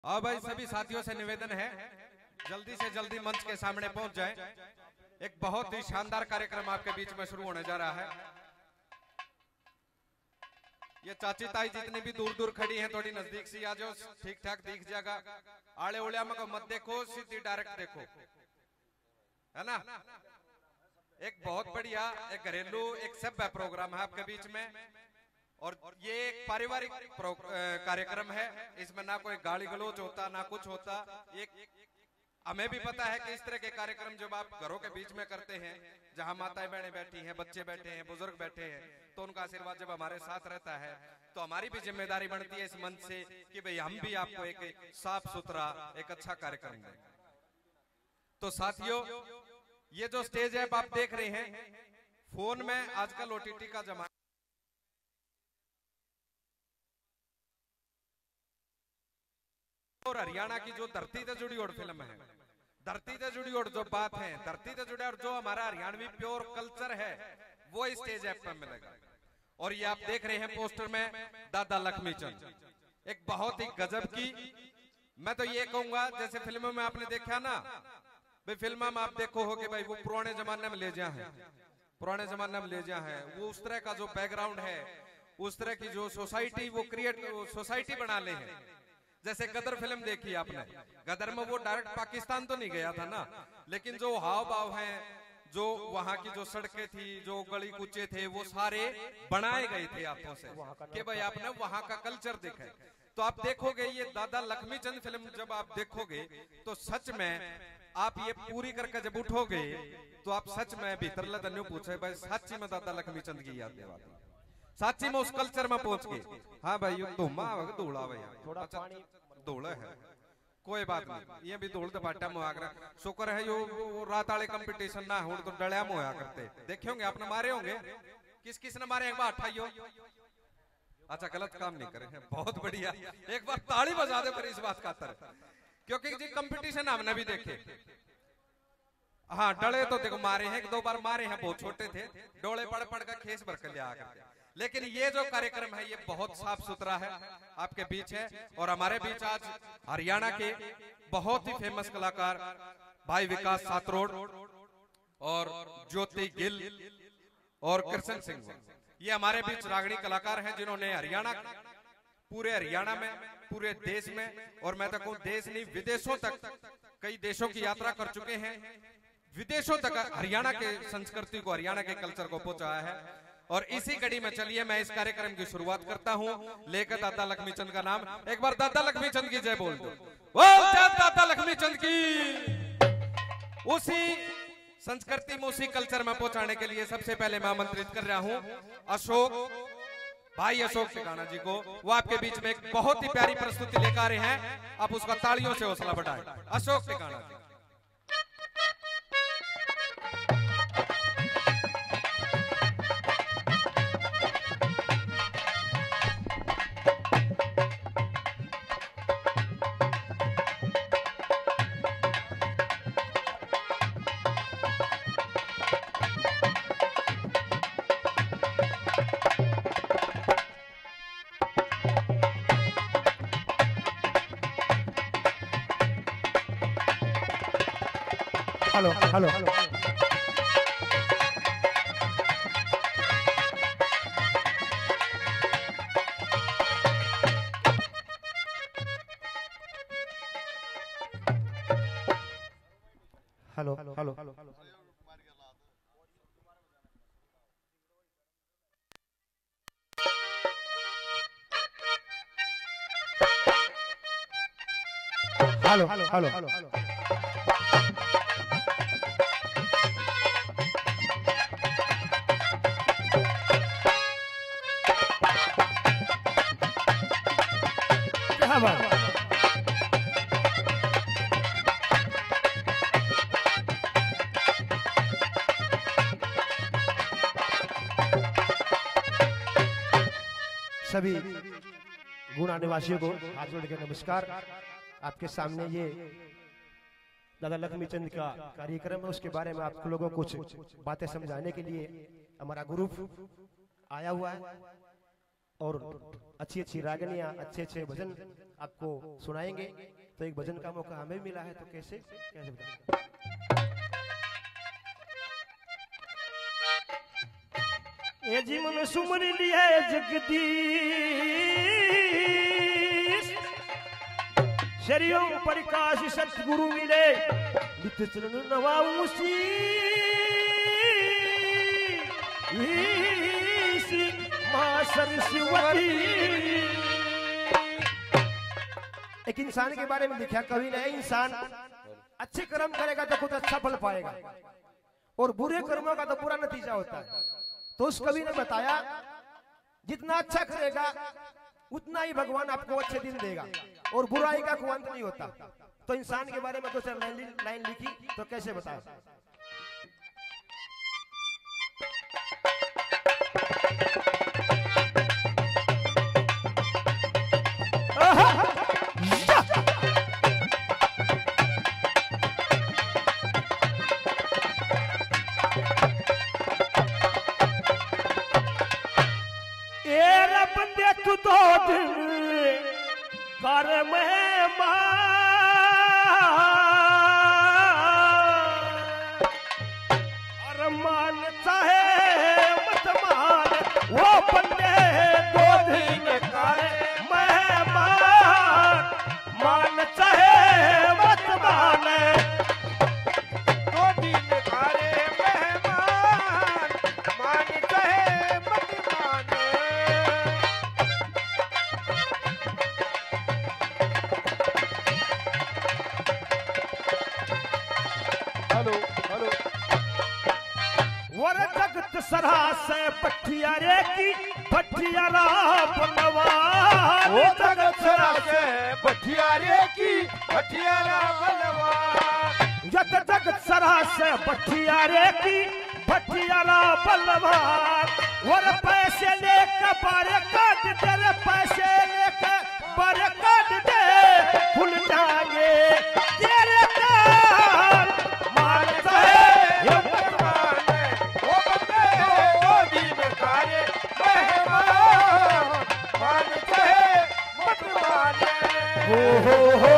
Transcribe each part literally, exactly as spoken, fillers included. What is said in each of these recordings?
और भाई सभी साथियों से निवेदन है जल्दी से जल्दी मंच के सामने पहुंच जाएं। एक बहुत ही शानदार कार्यक्रम आपके बीच में शुरू होने जा रहा है। ये चाची ताई जितनी भी दूर दूर खड़ी हैं थोड़ी नजदीक से आ जाओ, ठीक ठाक दिख जाएगा। आड़े उड़िया में मत देखो, सीधी डायरेक्ट देखो, है ना। एक बहुत बढ़िया एक घरेलू एक सभ्य प्रोग्राम है आपके बीच में, और ये एक पारिवारिक कार्यक्रम है। इसमें ना कोई गाली गलौज होता ना कुछ होता। एक हमें भी पता है कि इस तरह के कार्यक्रम जब आप घरों के बीच में करते हैं, जहां माताएं बहनें बैठी हैं, बच्चे बैठे हैं, बुजुर्ग बैठे हैं, तो उनका आशीर्वाद जब हमारे साथ रहता है तो हमारी भी जिम्मेदारी बनती है इस मंच से कि भाई हम भी आपको एक साफ सुथरा एक अच्छा कार्यक्रम दें। तो साथियों, ये जो स्टेज है आप देख रहे हैं, फोन में आजकल ओटीटी का जमाना, और हरियाणा की जो धरती से जुड़ी और फिल्म है, धरती से जुड़ी और जो बात है, धरती से जुड़ा और जो हमारा हरियाणवी प्योर कल्चर है, वो स्टेज ऐप पर मिलेगा। और ये आप देख रहे हैं पोस्टर में दादा लक्ष्मी चंद, एक बहुत ही गजब की, मैं तो ये कहूंगा जैसे फिल्मों में आपने देखा ना भाई, फिल्म में आप देखो हो कि भाई वो पुराने जमाने में ले जा है, पुराने जमाने में ले जा है, वो उस तरह का जो बैकग्राउंड है, उस तरह की जो सोसाइटी वो क्रिएट सोसाइटी बना ले है। जैसे गदर फिल्म देखी आपने, गदर में वो डायरेक्ट पाकिस्तान तो नहीं गया था ना, लेकिन जो हाव भाव हैं, जो वहां की जो सड़कें थी, जो गली कूचे थे, वो सारे बनाए गए थे हाथों से कि भाई आपने वहां का कल्चर देखा है। तो आप देखोगे ये दादा लक्ष्मी चंद फिल्म जब आप देखोगे तो सच में आप ये पूरी करके जब उठोगे तो आप सच में भीतर लदन्यू पूछे भाई सच्ची में दादा लक्ष्मी चंद की याद दिलाती, साची में उस कल्चर में पहुंच गए। हाँ भाई ये धूमा धूला भैया थोड़ा पानी धूल है, कोई बात नहीं, ये भी धूल दबाटा में आकर शुक्र है यो रात वाले कंपटीशन ना हो तो डलिया में होया करते। देखे होंगे आपने मारे होंगे, किस किस ने मारे, एक बार अठाइयो, अच्छा गलत काम नहीं करे, बहुत बढ़िया, एक बार ताली बजा दे पर इस बात का तर, क्योंकि जी कंपटीशन हमने भी देखे। हाँ डले तो देखो मारे हैं, एक दो बार मारे हैं, बहुत छोटे थे, डोले पड़ पड़ का खेस भर कर लिया करते। लेकिन ये जो कार्यक्रम है ये बहुत साफ सुथरा है, आपके बीच है। और हमारे बीच आज हरियाणा के बहुत ही फेमस कलाकार भाई विकास सातरोड और ज्योति गिल और कृष्ण सिंह, ये हमारे बीच रागणी कलाकार हैं जिन्होंने हरियाणा, पूरे हरियाणा में, पूरे देश में, और मैं तो कहूं देश नहीं विदेशों तक, कई देशों की यात्रा कर चुके हैं, विदेशों तक हरियाणा के संस्कृति को, हरियाणा के कल्चर को पहुंचाया है। और इसी कड़ी में चलिए मैं इस कार्यक्रम की शुरुआत करता हूं लेकर दादा लक्ष्मी चंद का नाम। एक बार दादा लक्ष्मी चंद की जय बोल दो, दादा लक्ष्मी चंद की। उसी संस्कृति में, उसी कल्चर में पहुंचाने के लिए सबसे पहले मैं आमंत्रित कर रहा हूं अशोक भाई, अशोक टिकाना जी को। वो आपके बीच में एक बहुत ही प्यारी प्रस्तुति लेकर आ रहे हैं, आप उसका तालियों से हौसला बढ़ाएं। Ashok Tikana ji. Hello hello hello hello hello hello hello hello सभी गुना निवासियों को हाथ जोड़ के नमस्कार। आपके सामने ये दादा लक्ष्मी चंद का कार्यक्रम है, उसके बारे में आप लोगों को कुछ बातें समझाने के लिए हमारा ग्रुप आया हुआ है। और अच्छी अच्छी रागनियां, अच्छे अच्छे भजन आपको सुनाएंगे। तो एक भजन का मौका हमें मिला है, तो कैसे कैसे बताएं? ये जीवन सुमर लिया जगदीश, शरीरों प्रकाश सतगुरु मिले, नित्य चरण नवाऊसी मां सरस्वती। एक इंसान के बारे में लिखा कवि ने, इंसान अच्छे कर्म करेगा तो खुद अच्छा फल पाएगा और बुरे कर्मों का तो बुरा नतीजा होता है। तो उस कवि ने बताया जितना अच्छा करेगा उतना ही भगवान आपको अच्छे दिन देगा और बुराई का कोई अंत नहीं होता। तो इंसान के बारे में तो सर लाइन लिखी, तो कैसे बताया? तू दो दिन कर मेहमान, मान चाहे मत मान, वो बंदे दो दिन कर मेहमान, मान चाहे मत मान, दो दिन करे मेहमान, मान चाहे मत मान। हेलो हेलो वर जगत सरा से पठियारे की पठियारा बनवान, वो जगत सरा से पठियारे की पठियारा बनवान, जत जगत सरा से पठियारे की पठियारा बनवान। वर पैसे लेकर बारे काट दे, पैसे लेकर बारे काट दे, भूल जाएंगे तेरे कान, मान चाहे ये भगवान है, वो बंदे दो दिन करे मेहमान, मान चाहे मत माने। हो हो हो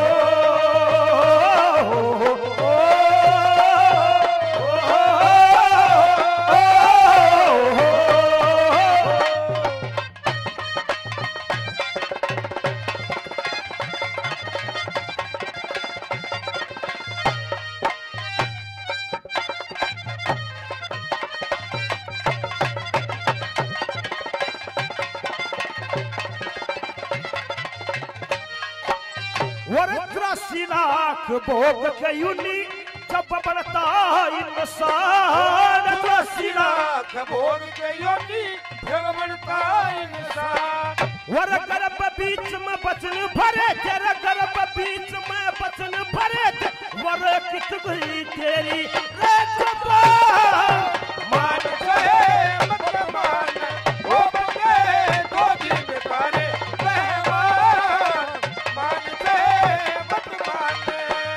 तिरासी लाख भोग कयुनी जब बनता इंसान, तिरासी लाख भोग कयुनी जब बनता इंसान। वर गर्भ बीच में बचन भरे, तेरे गर्भ बीच में बचन भरे, वर कित गई तेरी रे जुबान, मान चाहे मत मान, वो बंदे दो दिन करे मेहमान, मान चाहे मत माने।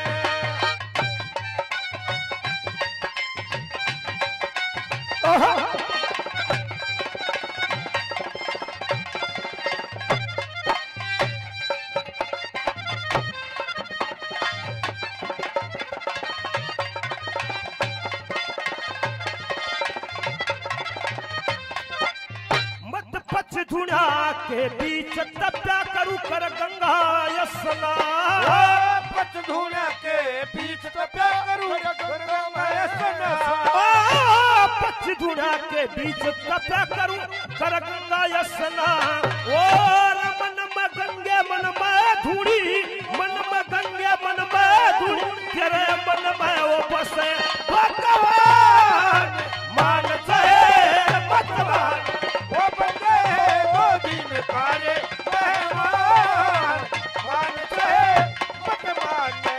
धुना के बीच तप्या करू कर गंगा स्नान, पच धुना के बीच तप्या करू कर गंगा स्नान, पच धुना के बीच तप्या करू कर गंगा स्नान। और मन में गंगे मन में धूड़ी, मन में गंगे मन में धूड़ी, तेरे मन में वो बसे भगवान, मान चाहे मत मान, वो बंदे दो दिन करे मेहमान, मान चाहे मत माने।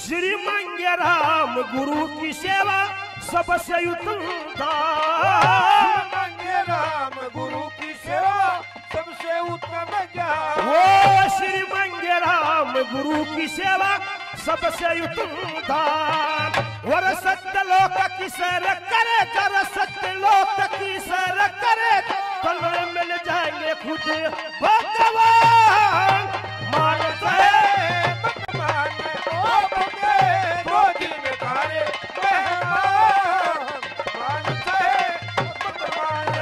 श्री मांगे राम गुरु की सेवा सबसे उत्तम दान। मांगे राम गुरु की सेवा सबसे उत्तम ज्ञान। वो श्री मांगे राम गुरु की सेवा सबसे उत्तम दान। और सत्य लोक की सैर करे कर सत्य लोक की सैर करे कल मिल जाएंगे खुद भगवान। मानता है माने ओ बंदे दो दिन तारे मेहमान। मानता है भगवान।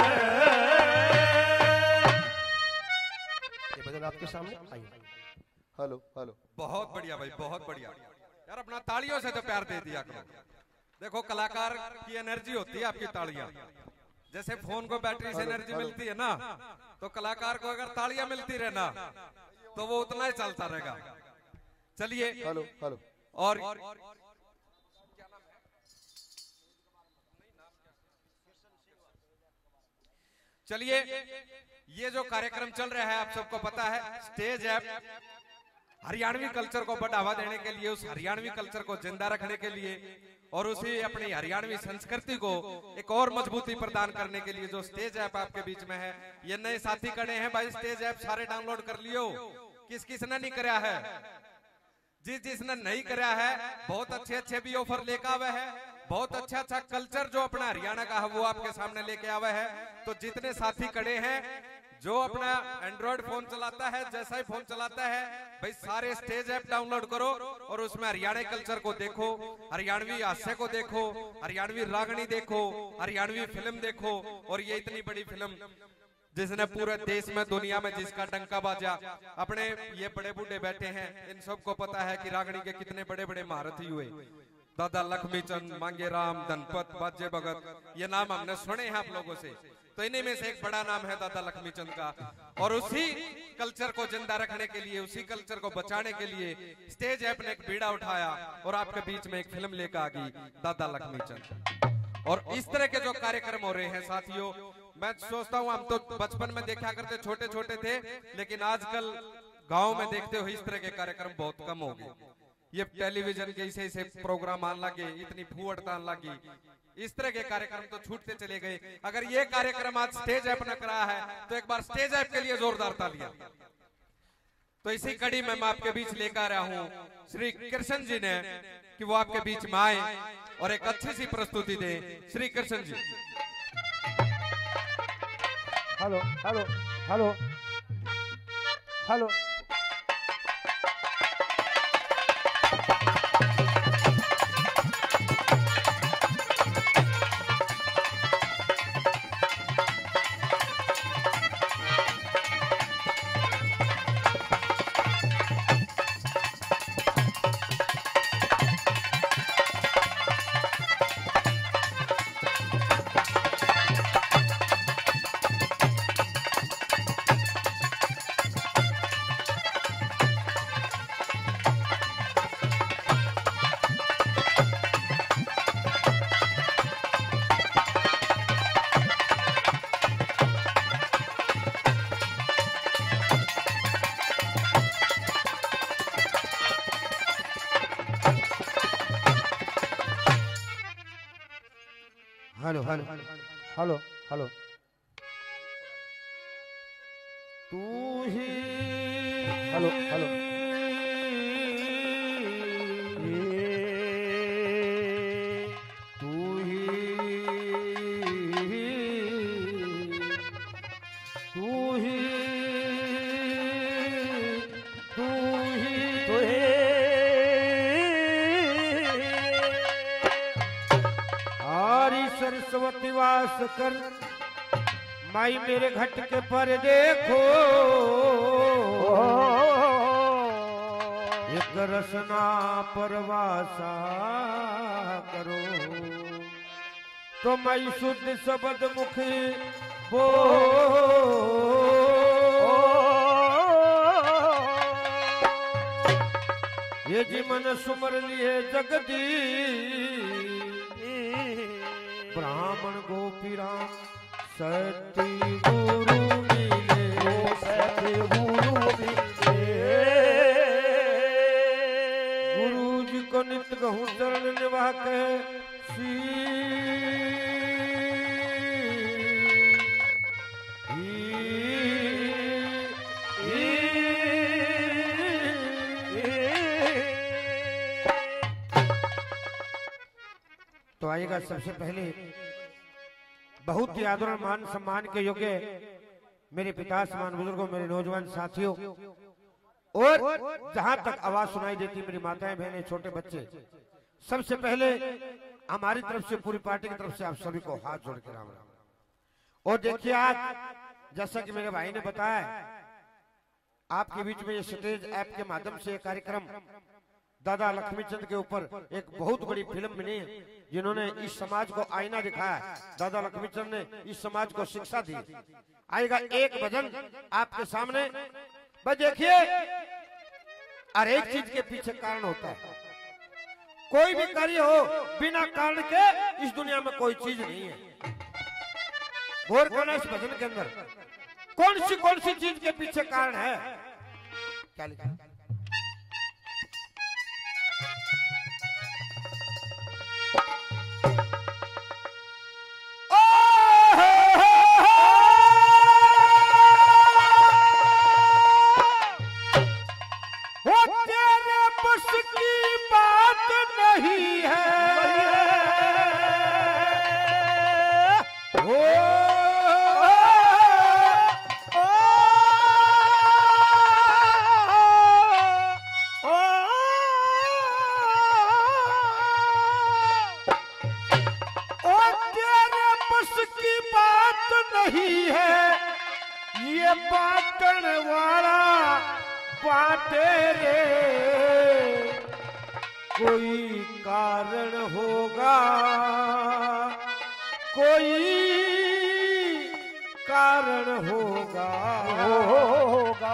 ये भजन आपके सामने आइए। Hello hello. बहुत बढ़िया भाई, बहुत बढ़िया यार, अपना तालियों से तो प्यार दे दिया करो। देखो कलाकार की एनर्जी होती है आपकी तालियां। जैसे फोन को बैटरी से एनर्जी मिलती है ना, तो कलाकार को अगर तालियां मिलती रहे ना तो वो उतना ही चलता रहेगा। चलिए हेलो हेलो। और चलिए ये जो कार्यक्रम चल रहा है आप सबको पता है, स्टेज ऐप हरियाणवी कल्चर को बढ़ावा देने के लिए, उस हरियाणवी कल्चर को जिंदा रखने के लिए और उसी अपनी हरियाणवी संस्कृति को एक और मजबूती प्रदान करने के लिए जो स्टेज ऐप आपके बीच में है, ये नए साथी खड़े हैं भाई। स्टेज ऐप सारे डाउनलोड कर लियो। किस किसने नहीं कराया है? जिस जिसने नहीं कराया है बहुत अच्छे अच्छे भी ऑफर लेकर आवे है। बहुत अच्छा अच्छा कल्चर जो अपना हरियाणा का है वो आपके सामने लेके आवे है। तो जितने साथी खड़े हैं जो अपना एंड्रॉइड फोन चलाता है, जैसा ही फोन चलाता है भाई, सारे स्टेज ऐप डाउनलोड करो और उसमें हरियाणा कल्चर को देखो, हरियाणवी हास्य को देखो, हरियाणवी रागनी देखो, हरियाणवी फिल्म देखो। और ये इतनी बड़ी फिल्म जिसने पूरे देश में दुनिया में जिसका डंका बाजा, अपने ये बड़े बूढ़े बैठे हैं, इन सबको पता है कि रागनी के कितने बड़े बड़े महारथी हुए। दादा लक्ष्मीचंद, मांगे राम, धनपत, बाजे भगत, ये नाम हमने सुने हैं आप लोगों से। तो इन्हीं में से एक बड़ा नाम है दादा लक्ष्मीचंद का। और उसी कल्चर को जिंदा रखने के लिए, उसी कल्चर को बचाने के लिए स्टेज ऐप ने एक बीड़ा उठाया और आपके बीच में एक फिल्म लेकर आ गई, दादा लक्ष्मीचंद। और इस तरह के जो कार्यक्रम हो रहे हैं साथियों, मैं सोचता हूँ हम तो बचपन में देखा करते, छोटे छोटे थे, लेकिन आजकल गाँव में देखते हो इस तरह के कार्यक्रम बहुत कम हो गए। ये टेलीविजन के ऐसे ऐसे प्रोग्राम आने लगे, इतनी फूहड़ आने लगी, इस तरह के कार्यक्रम तो छूटते चले गए। अगर ये कार्यक्रम आज स्टेज ऐप ने करा है तो एक बार स्टेज ऐप के लिए जोरदार तालियां। तो इसी कड़ी में मैं आपके बीच लेकर आया हूं श्री कृष्ण जी ने कि वो आपके बीच में आए और एक अच्छी सी प्रस्तुति दें। Shri Krishna ji. Hello hello hello hello. Hello hello hello hello. तू ही हेलो हेलो। तू ही तू ही तू ही तू ही सरस्वती वास कर माई मेरे घट के पर देखो, एक रसना परवासा करो, तो माई शुद्ध शब्द मुखी बो। ये जी मन सुमर लिए जगदी, ब्राह्मण गोपी राम सत्य गुरु मिले, सत्य गुरु मिले। गुरु जी गहूं चरण निवाह के सी तो आइएगा सबसे पहले बहुत ही आदर मान सम्मान के योग्य मेरे पिता समान बुजुर्गों, मेरे नौजवान साथियों और जहां तक आवाज सुनाई देती मेरी माताएं बहनें छोटे बच्चे, सबसे पहले हमारी तरफ से पूरी पार्टी की तरफ से आप सभी को हाथ जोड़ के राम राम। और देखिए आज जैसा कि मेरे भाई ने बताया आपके बीच में ये स्टेज ऐप के माध्यम से कार्यक्रम दादा लक्ष्मीचंद के ऊपर एक बहुत बड़ी फिल्म बनी है, जिन्होंने इस समाज को आईना दिखाया। दादा लक्ष्मीचंद ने इस समाज को शिक्षा दी। आएगा एक भजन आपके सामने, बस देखिए हर एक चीज के पीछे कारण होता है। कोई भी कार्य हो बिना कारण के इस दुनिया में कोई चीज नहीं है। गौर करना इस भजन के अंदर कौन सी कौन सी चीज के पीछे कारण है। क्या लिखा? कोई कारण होगा, कोई कारण होगा होगा।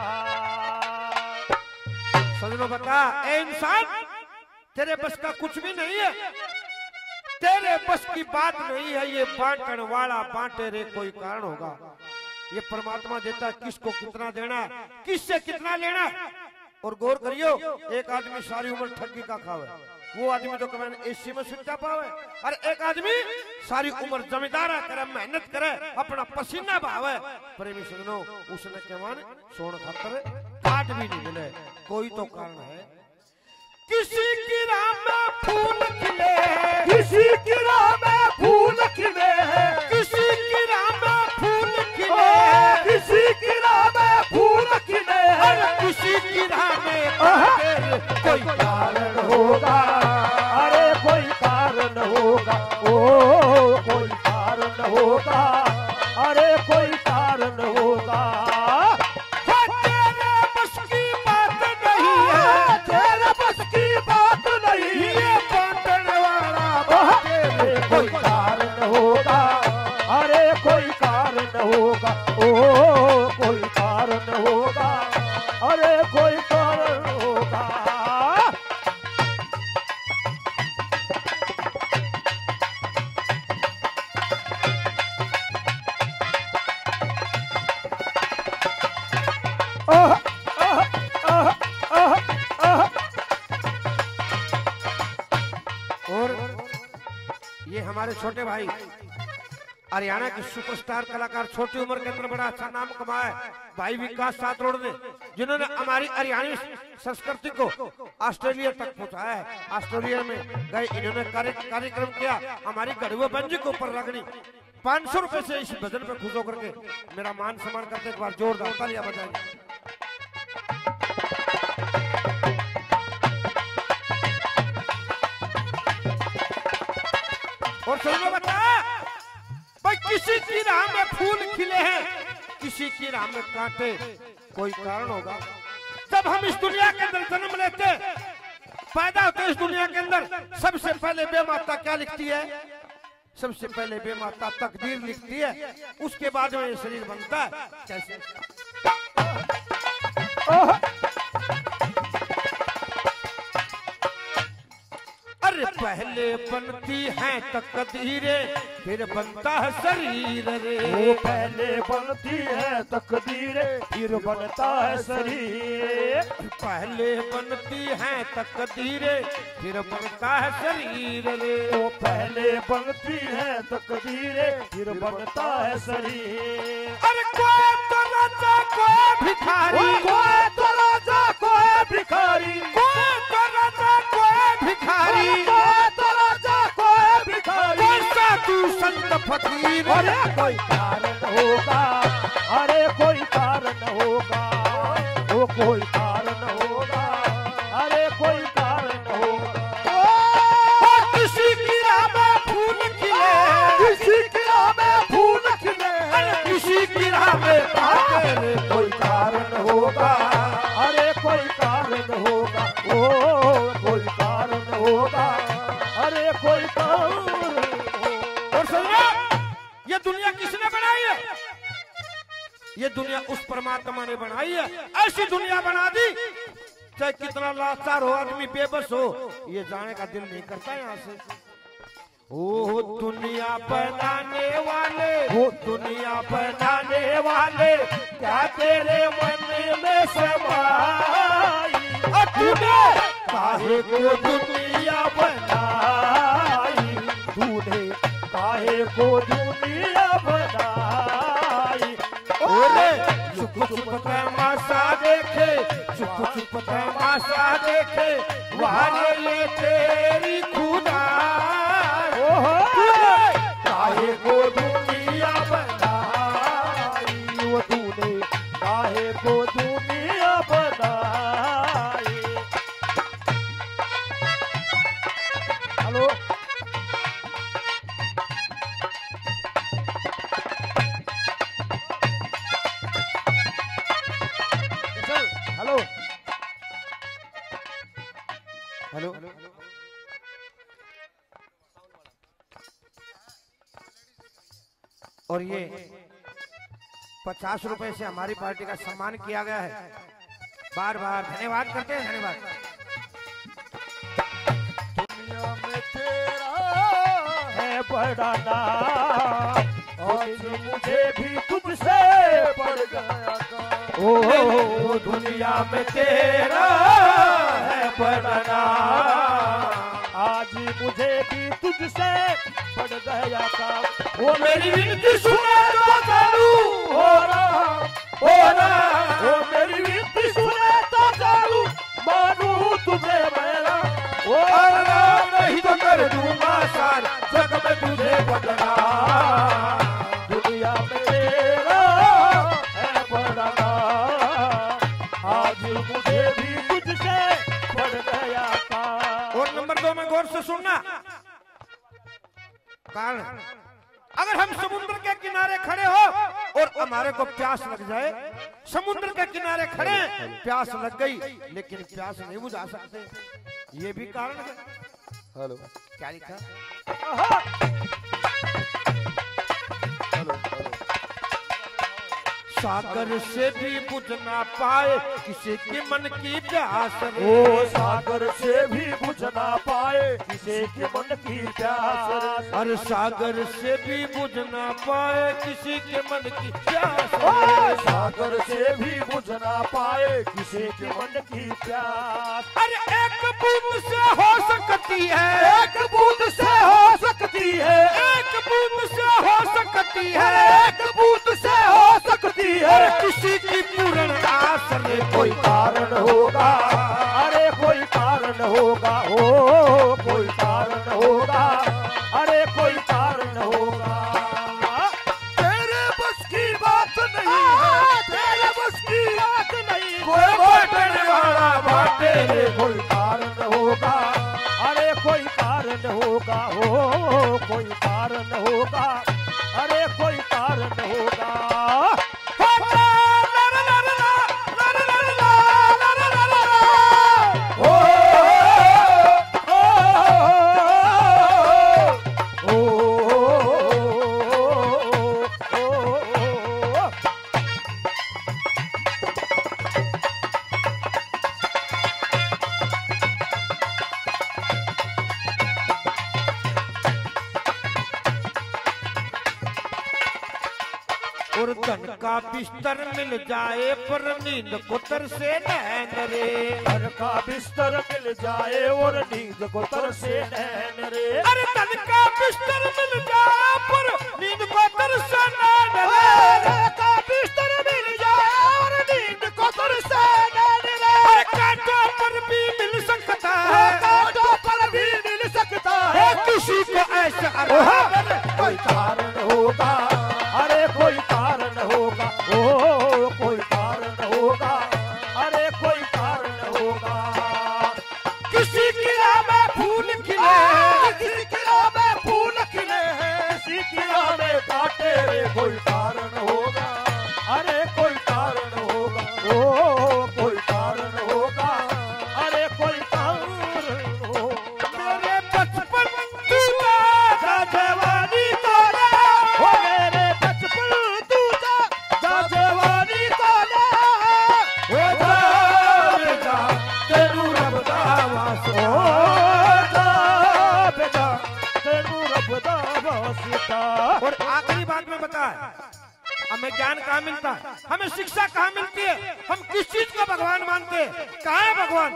सजनों बता, ए इंसान तेरे बस का कुछ भी नहीं है, तेरे बस की बात नहीं है। ये बांटन वाला बांटे रे कोई कारण होगा। ये परमात्मा देता है, किसको कितना देना है, किससे कितना लेना है। और गौर करियो, एक आदमी सारी उम्र ठगी का खावे, वो आदमी तो कभी एसी में सुनता पावे, और एक आदमी सारी उम्र जमींदारा करे, मेहनत करे, अपना पसीना बहावे, प्रेमी सजनों उसने के मान सोन खातर काट भी नहीं मिले। कोई तो कारण है। किसी की राह में फूल खिले, किसी की राह में फूल खिले, किसी की राह में फूल खिले, किसी की राह में फूल खिले, किसी की राह में कोई कारण होगा। अरे कोई कारण होगा, ओ कोई कारण होगा, अरे कोई कारण होगा। तेरे बस की बात नहीं है, तेरे बस की बात नहीं, ये बांटन वाला बाटे कोई कारण होगा। अरे कोई कारण होगा, ओ कोई कारण होगा, अरे कोई कारण होगा। आह, आह, आह, आह, आह। और ये हमारे छोटे भाई हरियाणा के सुपरस्टार कलाकार, छोटी उम्र के अंदर बड़ा अच्छा नाम कमाया है, भाई विकास सातरोड़ ने, जिन्होंने हमारी हरियाणवी संस्कृति को ऑस्ट्रेलिया तक पहुंचाया है। ऑस्ट्रेलिया में गए, इन्होंने कार्यक्रम किया, हमारी गढ़वा बंजी के ऊपर लगनी पाँच सौ रुपए से इस भजन पे खुश होकर के मेरा मान सम्मान करते। एक बार जोरदार तालियां बजाएंगे। और सुनो बता भाई, किसी की राह में फूल खिले हैं, किसी की राह में कांटे, कोई कारण होगा। जब हम इस दुनिया के अंदर जन्म लेते, पैदा होते इस दुनिया के अंदर, सबसे पहले बेमाता क्या लिखती है? सबसे पहले बेमाता तकदीर लिखती है, उसके बाद में ये शरीर बनता है। कैसे? अरे पहले बनती है तकदीरें, फिर बनता है शरीर रे। वो पहले बनती है तकदीरें, फिर बनता है शरीर। पहले बनती है तकदीरें फिर बनता है शरीर रे। वो पहले बनती है तकदीरें फिर बनता है शरीर। अरे कोई तो राजा कोई भिखारी, कोई तो राजा कोई भिखारी, कोई तो राजा कोई भिखारी, कोई तो राजा कोई भिखारी, कोई साधु संत फकीर। अरे कोई कारण होगा, अरे कोई कारण होगा, वो कोई कारण होगा, अरे कोई कारण होगा। ओ किसी की राह में फूल खिले, किसी की राह में फूल खिले, अरे किसी की राह में कांटे रे। कोई कारण होगा, अरे कोई कारण होगा, ओ कोई कारण होगा, अरे कोई कारण होगा। और सुनो, ये दुनिया किसने बनाई है? ये दुनिया उस परमात्मा ने बनाई है। ऐसी दुनिया बना दी चाहे कितना लाचार हो आदमी, बेबस हो, ये जाने का दिल नहीं करता यहाँ से। ओ दुनिया बनाने वाले, वो दुनिया बनाने वाले क्या तेरे मन में समाई, तूने काहे को दुनिया बनाई, तूने काहे को दुनिया बनाई। ओले चुप चुप तमाशा देखे, चुप चुप तमाशा देखे, वाले ये तेरी खुदा। तूने काहे को दुनिया बनाई, वो तूने काहे को दुनिया बनाई। हेलो हेलो हेलो और ये पचास रुपए से हमारी पार्टी का सम्मान किया गया है। बार बार धन्यवाद करते हैं, धन्यवाद। दुनिया में तेरा है बड़ा नाम, आज मुझे भी तुझसे पड़ गया काम। ओ दुनिया में तेरा है बड़ा नाम, आज मुझे भी तुझसे पड़ गया काम। वो मेरी विनती सुने तो चालू हो रहा हो रहा, वो मेरी विनती सुने तो चालू मानू तुझे मेरा, वो नहीं तो कर दूंगा सार जग में तुझे बदला। दुनिया में तेरा है बड़ा नाम, आज मुझे भी तुझसे पड़ गया काम। और नंबर दो में गौर से सुनना, कारण अगर हम समुद्र के किनारे खड़े हो और हमारे को प्यास लग जाए, समुद्र के किनारे खड़े प्यास लग गई लेकिन प्यास नहीं बुझा सकते, ये भी कारण है। हेलो क्या लिखा? हेलो हेलो सागर से भी बुझ ना पाए किसी के मन की प्यास रे। ओ सागर से भी बुझ ना पाए किसी के मन की प्यास, अरे सागर से भी बुझ ना पाए किसी के मन की प्यास ओ रे। सागर से भी बुझ ना पाए किसी के मन की प्यास। अरे एक बूंद से हो सकती है, एक बूंद से हो सकती है, एक बूंद से हो सकती है, एक बूंद से हो सकती है, अरे किसी की पूर्ण आस रे। कोई कारण होगा, अरे कोई कारण होगा, ओ कोई कारण होगा, अरे कोई कारण होगा। तेरे बस की बात नहीं है, तेरे बस की बात नहीं, कोई बांटने वाला बांटे रे। कोई कारण होगा, अरे कोई कारण होगा, हो कोई कारण होगा, अरे कोई कारण होगा। और धन का बिस्तर मिल जाए पर नींद को तरसे नैन रे। का बिस्तर मिल जाए और नींद को तरसे नैन रे। अरे तन का बिस्तर मिल जाए पर नींद को तरसे नैन रे। तन का बिस्तर मिल जाए और नींद को तरसे नैन रे। अरे कांटों पर भी मिल सकता है, कांटों पर भी मिल सकता है किसी को ऐसा आराम। कोई कारण होगा, अरे कोई कारण होगा, ओ कोई कारण होगा, अरे कोई कारण होगा। किसी की राह में फूल खिले, किसी की राह में फूल खिले हैं, किसी की राह में कांटे रे। कोई कारण होगा, अरे कोई कारण होगा, ओ कोई कारण होगा, अरे कोई कारण होगा। मेरे बचपन दूजा जवानी तोले, ओ मेरे बचपन दूजा जवानी तोले, ओ जा बेटा तेरू रब दा वास्ता, ओ जा बेटा तेरू रब दा वास्ता। और आखिरी बात में बता, हमें ज्ञान कहाँ मिलता है, हमें शिक्षा कहाँ मिलती है, हम किस चीज को भगवान मानते हैं, कहाँ है भगवान?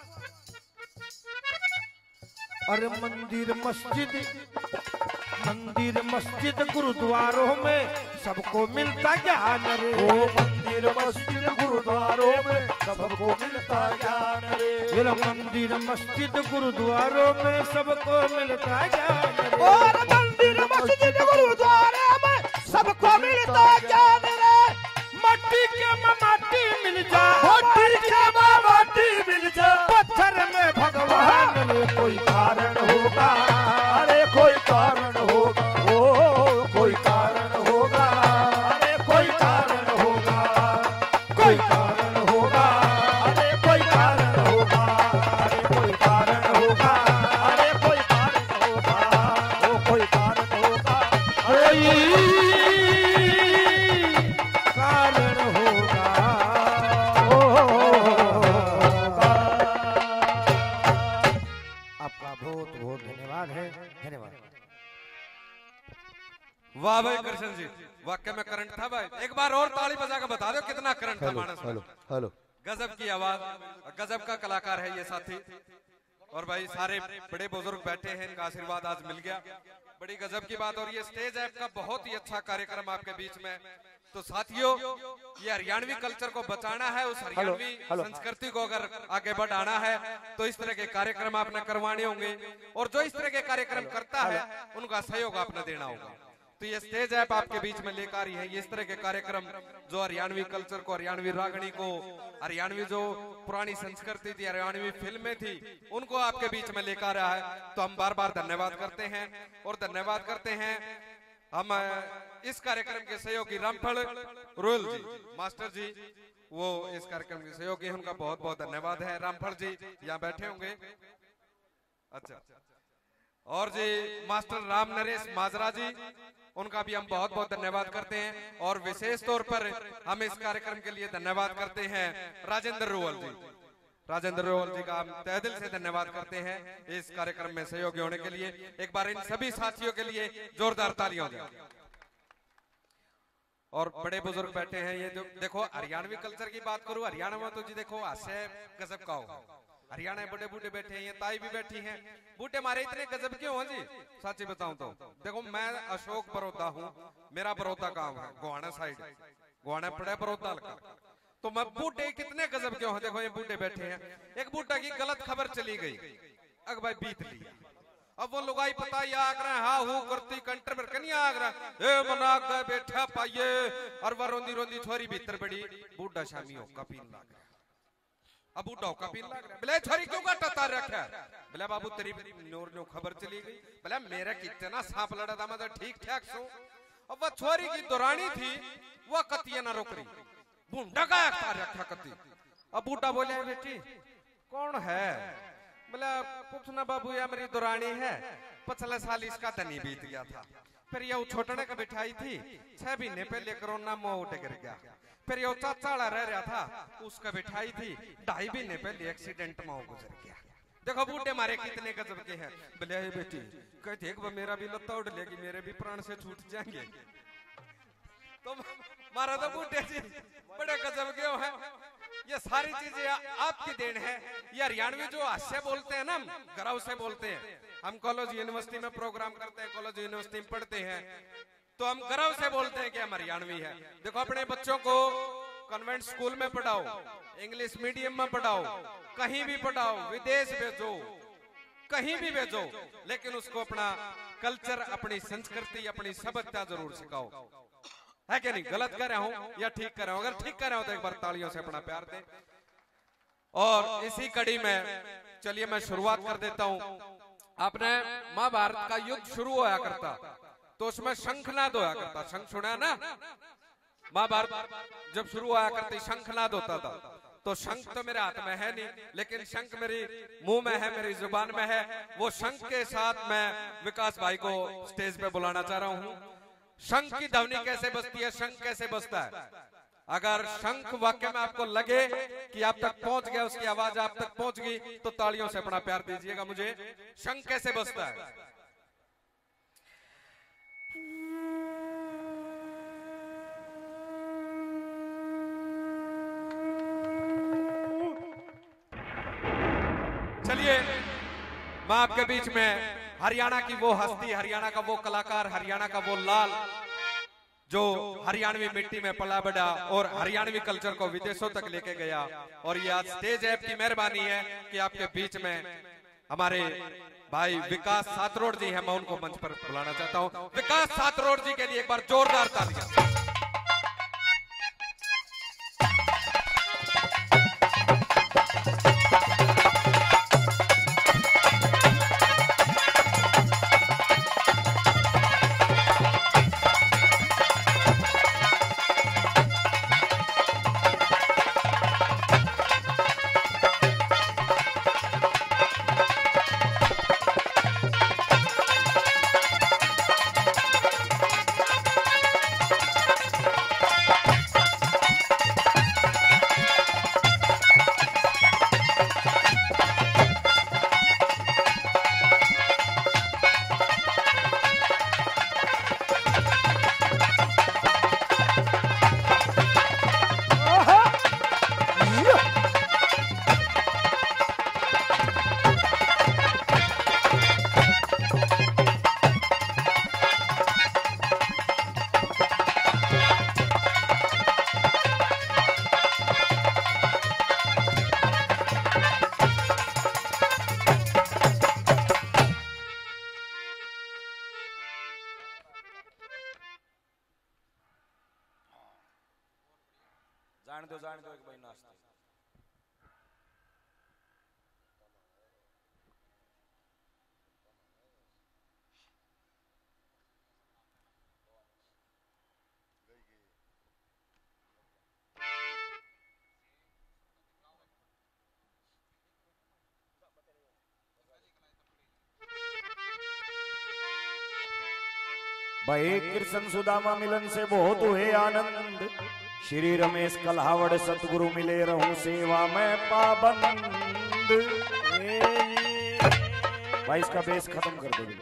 अरे मंदिर मस्जिद, मंदिर मस्जिद गुरुद्वारों में सबको मिलता ज्ञान रे। ओ मंदिर मस्जिद गुरुद्वारों में सबको मिलता ज्ञान रे। ये लो मंदिर मस्जिद गुरुद्वारों में सबको मिलता ज्ञान रे। और मंदिर मस्जिद गुरुद्वारे में सबको मिलता ज्ञान रे। मट्टी के में माटी मिल जा, मट्टी के में माटी मिल जा, पत्थर में भगवान रे। कोई कारण होगा, अरे कोई कारण होगा, ओ कोई कारण होगा, अरे कोई कारण होगा, कोई कारण होगा, अरे कोई कारण होगा, अरे कोई कारण होगा, अरे कोई कारण होगा, ओ कोई कारण होगा, कोई कारण होगा, आपका बहुत बहुत धन्यवाद है, धन्यवाद। वाह भाई कृष्ण जी, वाकई में करंट था भाई। एक बार और ताली बजा के बता दो कितना करंट था मानस में। हेलो हेलो गजब की आवाज, गजब का कलाकार है ये साथी। और भाई सारे बड़े बुजुर्ग बैठे हैं, इनका आशीर्वाद आज मिल गया, बड़ी गजब की बात। और ये स्टेज ऐप का बहुत ही अच्छा कार्यक्रम आपके बीच में। तो साथियों, ये हरियाणवी कल्चर को बचाना है, उस हरियाणवी संस्कृति को अगर आगे बढ़ाना है तो इस तरह के कार्यक्रम आपने करवाने होंगे। और जो इस तरह के कार्यक्रम करता है उनका सहयोग आपने देना होगा। तो ये स्टेज ऐप आपके बीच में लेकर आई है ये इस तरह के कार्यक्रम जो हरियाणवी कल्चर को, हरियाणवी रागणी को, हरियाणवी जो पुरानी संस्कृति थी, हरियाणवी फिल्में थी, उनको आपके बीच में लेकर आया है। तो हम बार बार धन्यवाद करते हैं। और धन्यवाद करते हैं हम इस कार्यक्रम के सहयोगी रामफल रोयल जी, मास्टर जी, वो इस कार्यक्रम के सहयोगी, उनका बहुत बहुत धन्यवाद है। रामफल जी यहाँ बैठे होंगे, अच्छा। और जी मास्टर राम नरेश माजरा जी, उनका भी हम बहुत बहुत धन्यवाद करते हैं। और विशेष तौर पर हम इस कार्यक्रम के लिए धन्यवाद करते हैं राजेंद्र रोवल जी, राजेंद्र रोवल जी का हम तहे दिल से धन्यवाद करते हैं इस कार्यक्रम में सहयोगी होने के लिए। एक बार इन सभी साथियों के लिए जोरदार तालियां हो। और बड़े बुजुर्ग बैठे हैं, ये जो देखो हरियाणवी कल्चर की बात करूं, हरियाणा में तो जी देखो हास्य गजब का होगा। हरियाणा में बड़े बूढ़े बैठे हैं, ताई भी बैठी हैं। बूढ़े मारे इतने गजब क्यों हो जी, सच्ची बताऊं तो देखो, मैं अशोक बड़ौदा हूँ, मेरा बड़ौदा गांव है, गोहाना साइड, गोहाना पड़ा बड़ौदा हल्का। तो मैं बूढ़े कितने गजब क्यों हो, देखो ये बूढ़े बैठे हैं। एक बूढ़ा की गलत खबर चली गई, अग भाई बीत लिया। अब वो लुगाई पता ही आग रहा है, हाँ हूँ करती कंटर पर कनिया आग रहा है, ए मना गए बैठा पाइये, और वह रोंदी रोंदी छोरी भीतर बड़ी, बूढ़ा शामी हो कपीन लाग रहा। अब बूढ़ा का पीन लग रहा है, बोले छोरी क्यों काटा तार रखा है, बोले बाबू तेरी नोर नो खबर चली गई, बोले मेरा कितना सांप लड़ा था, मैं ठीक ठाक सो। अब वह छोरी की दुरानी थी, वह कतिया ना रोक रही, बूढ़ा का तार रखा कती। अब बूढ़ा बोले बेटी कौन है, बोले पूछना बाबू या मेरी दुरानी है, पिछले साल इसका धनी बीत गया था, फिर ये छोटने का बिठाई थी, छह महीने पहले कोरोना मोह गिर गया, फिर ये चाचाड़ा रह रहा था, उसका बिठाई थी, ढाई महीने पहले एक्सीडेंट में गुजर गया। देखो बूढ़े मारे कितने गजब के हैं। बोले बेटी कहते एक मेरा भी लत्ता उड़ लेगी, मेरे भी प्राण से छूट जाएंगे। तो मारा तो बूढ़े जी बड़े गजब के हैं, ये सारी चीजें आपकी देन है। ये हरियाणवी जो हास्य बोलते हैं ना, हम गर्व से बोलते हैं। हम कॉलेज यूनिवर्सिटी में प्रोग्राम करते हैं, कॉलेज यूनिवर्सिटी में पढ़ते हैं, तो हम गर्व से बोलते हैं कि हम हरियाणवी है। देखो अपने बच्चों को कन्वेंट स्कूल में पढ़ाओ, इंग्लिश मीडियम में पढ़ाओ, कहीं भी पढ़ाओ, विदेश भेजो, कहीं भी भेजो, लेकिन उसको अपना कल्चर, अपनी संस्कृति, अपनी सभ्यता जरूर सिखाओ, है कि नहीं? गलत कर रहा हूं या ठीक कर रहा हूं? अगर ठीक कर रहा हूं तो एक बार तालियों से अपना प्यार दें। और इसी कड़ी में चलिए मैं शुरुआत कर देता हूं। आपने महाभारत का युद्ध शुरू होया करता तो उसमें शंखनाद होया करता, शंख सुना ना? महाभारत जब शुरू होया करती शंखनाद होता था। तो शंख तो मेरे हाथ में है नहीं, लेकिन शंख मेरी मुंह में है, मेरी जुबान में है। वो शंख के साथ मैं विकास भाई को स्टेज पे बुलाना चाह रहा हूं। शंख की ध्वनि कैसे बजती है, शंख कैसे बजता है? अगर शंख वाक्य में आपको लगे कि आप तक पहुंच गया, उसकी आवाज आप तक पहुंच गई, तो तालियों से अपना प्यार दीजिएगा मुझे। शंख कैसे बजता है? चलिए मैं आपके बीच में हरियाणा की वो हस्ती, हरियाणा का वो कलाकार, हरियाणा का वो लाल जो हरियाणवी मिट्टी में पला बढ़ा और हरियाणवी कल्चर को विदेशों तक लेके गया। और ये आज स्टेज ऐप की मेहरबानी है कि आपके बीच में हमारे भाई विकास सातरोड़ जी हैं। मैं उनको मंच पर बुलाना चाहता हूं। विकास सातरोड़ जी के लिए एक बार जोरदार तालियां। जान दो जान दो एक भाई नाश्ता। भाई कृष्ण सुदामा मिलन से बहुत हुए आनंद, श्री रमेश कल्हावड़ सतगुरु मिले रहूं सेवा में पाबंद। भाई इसका बेस खत्म कर दो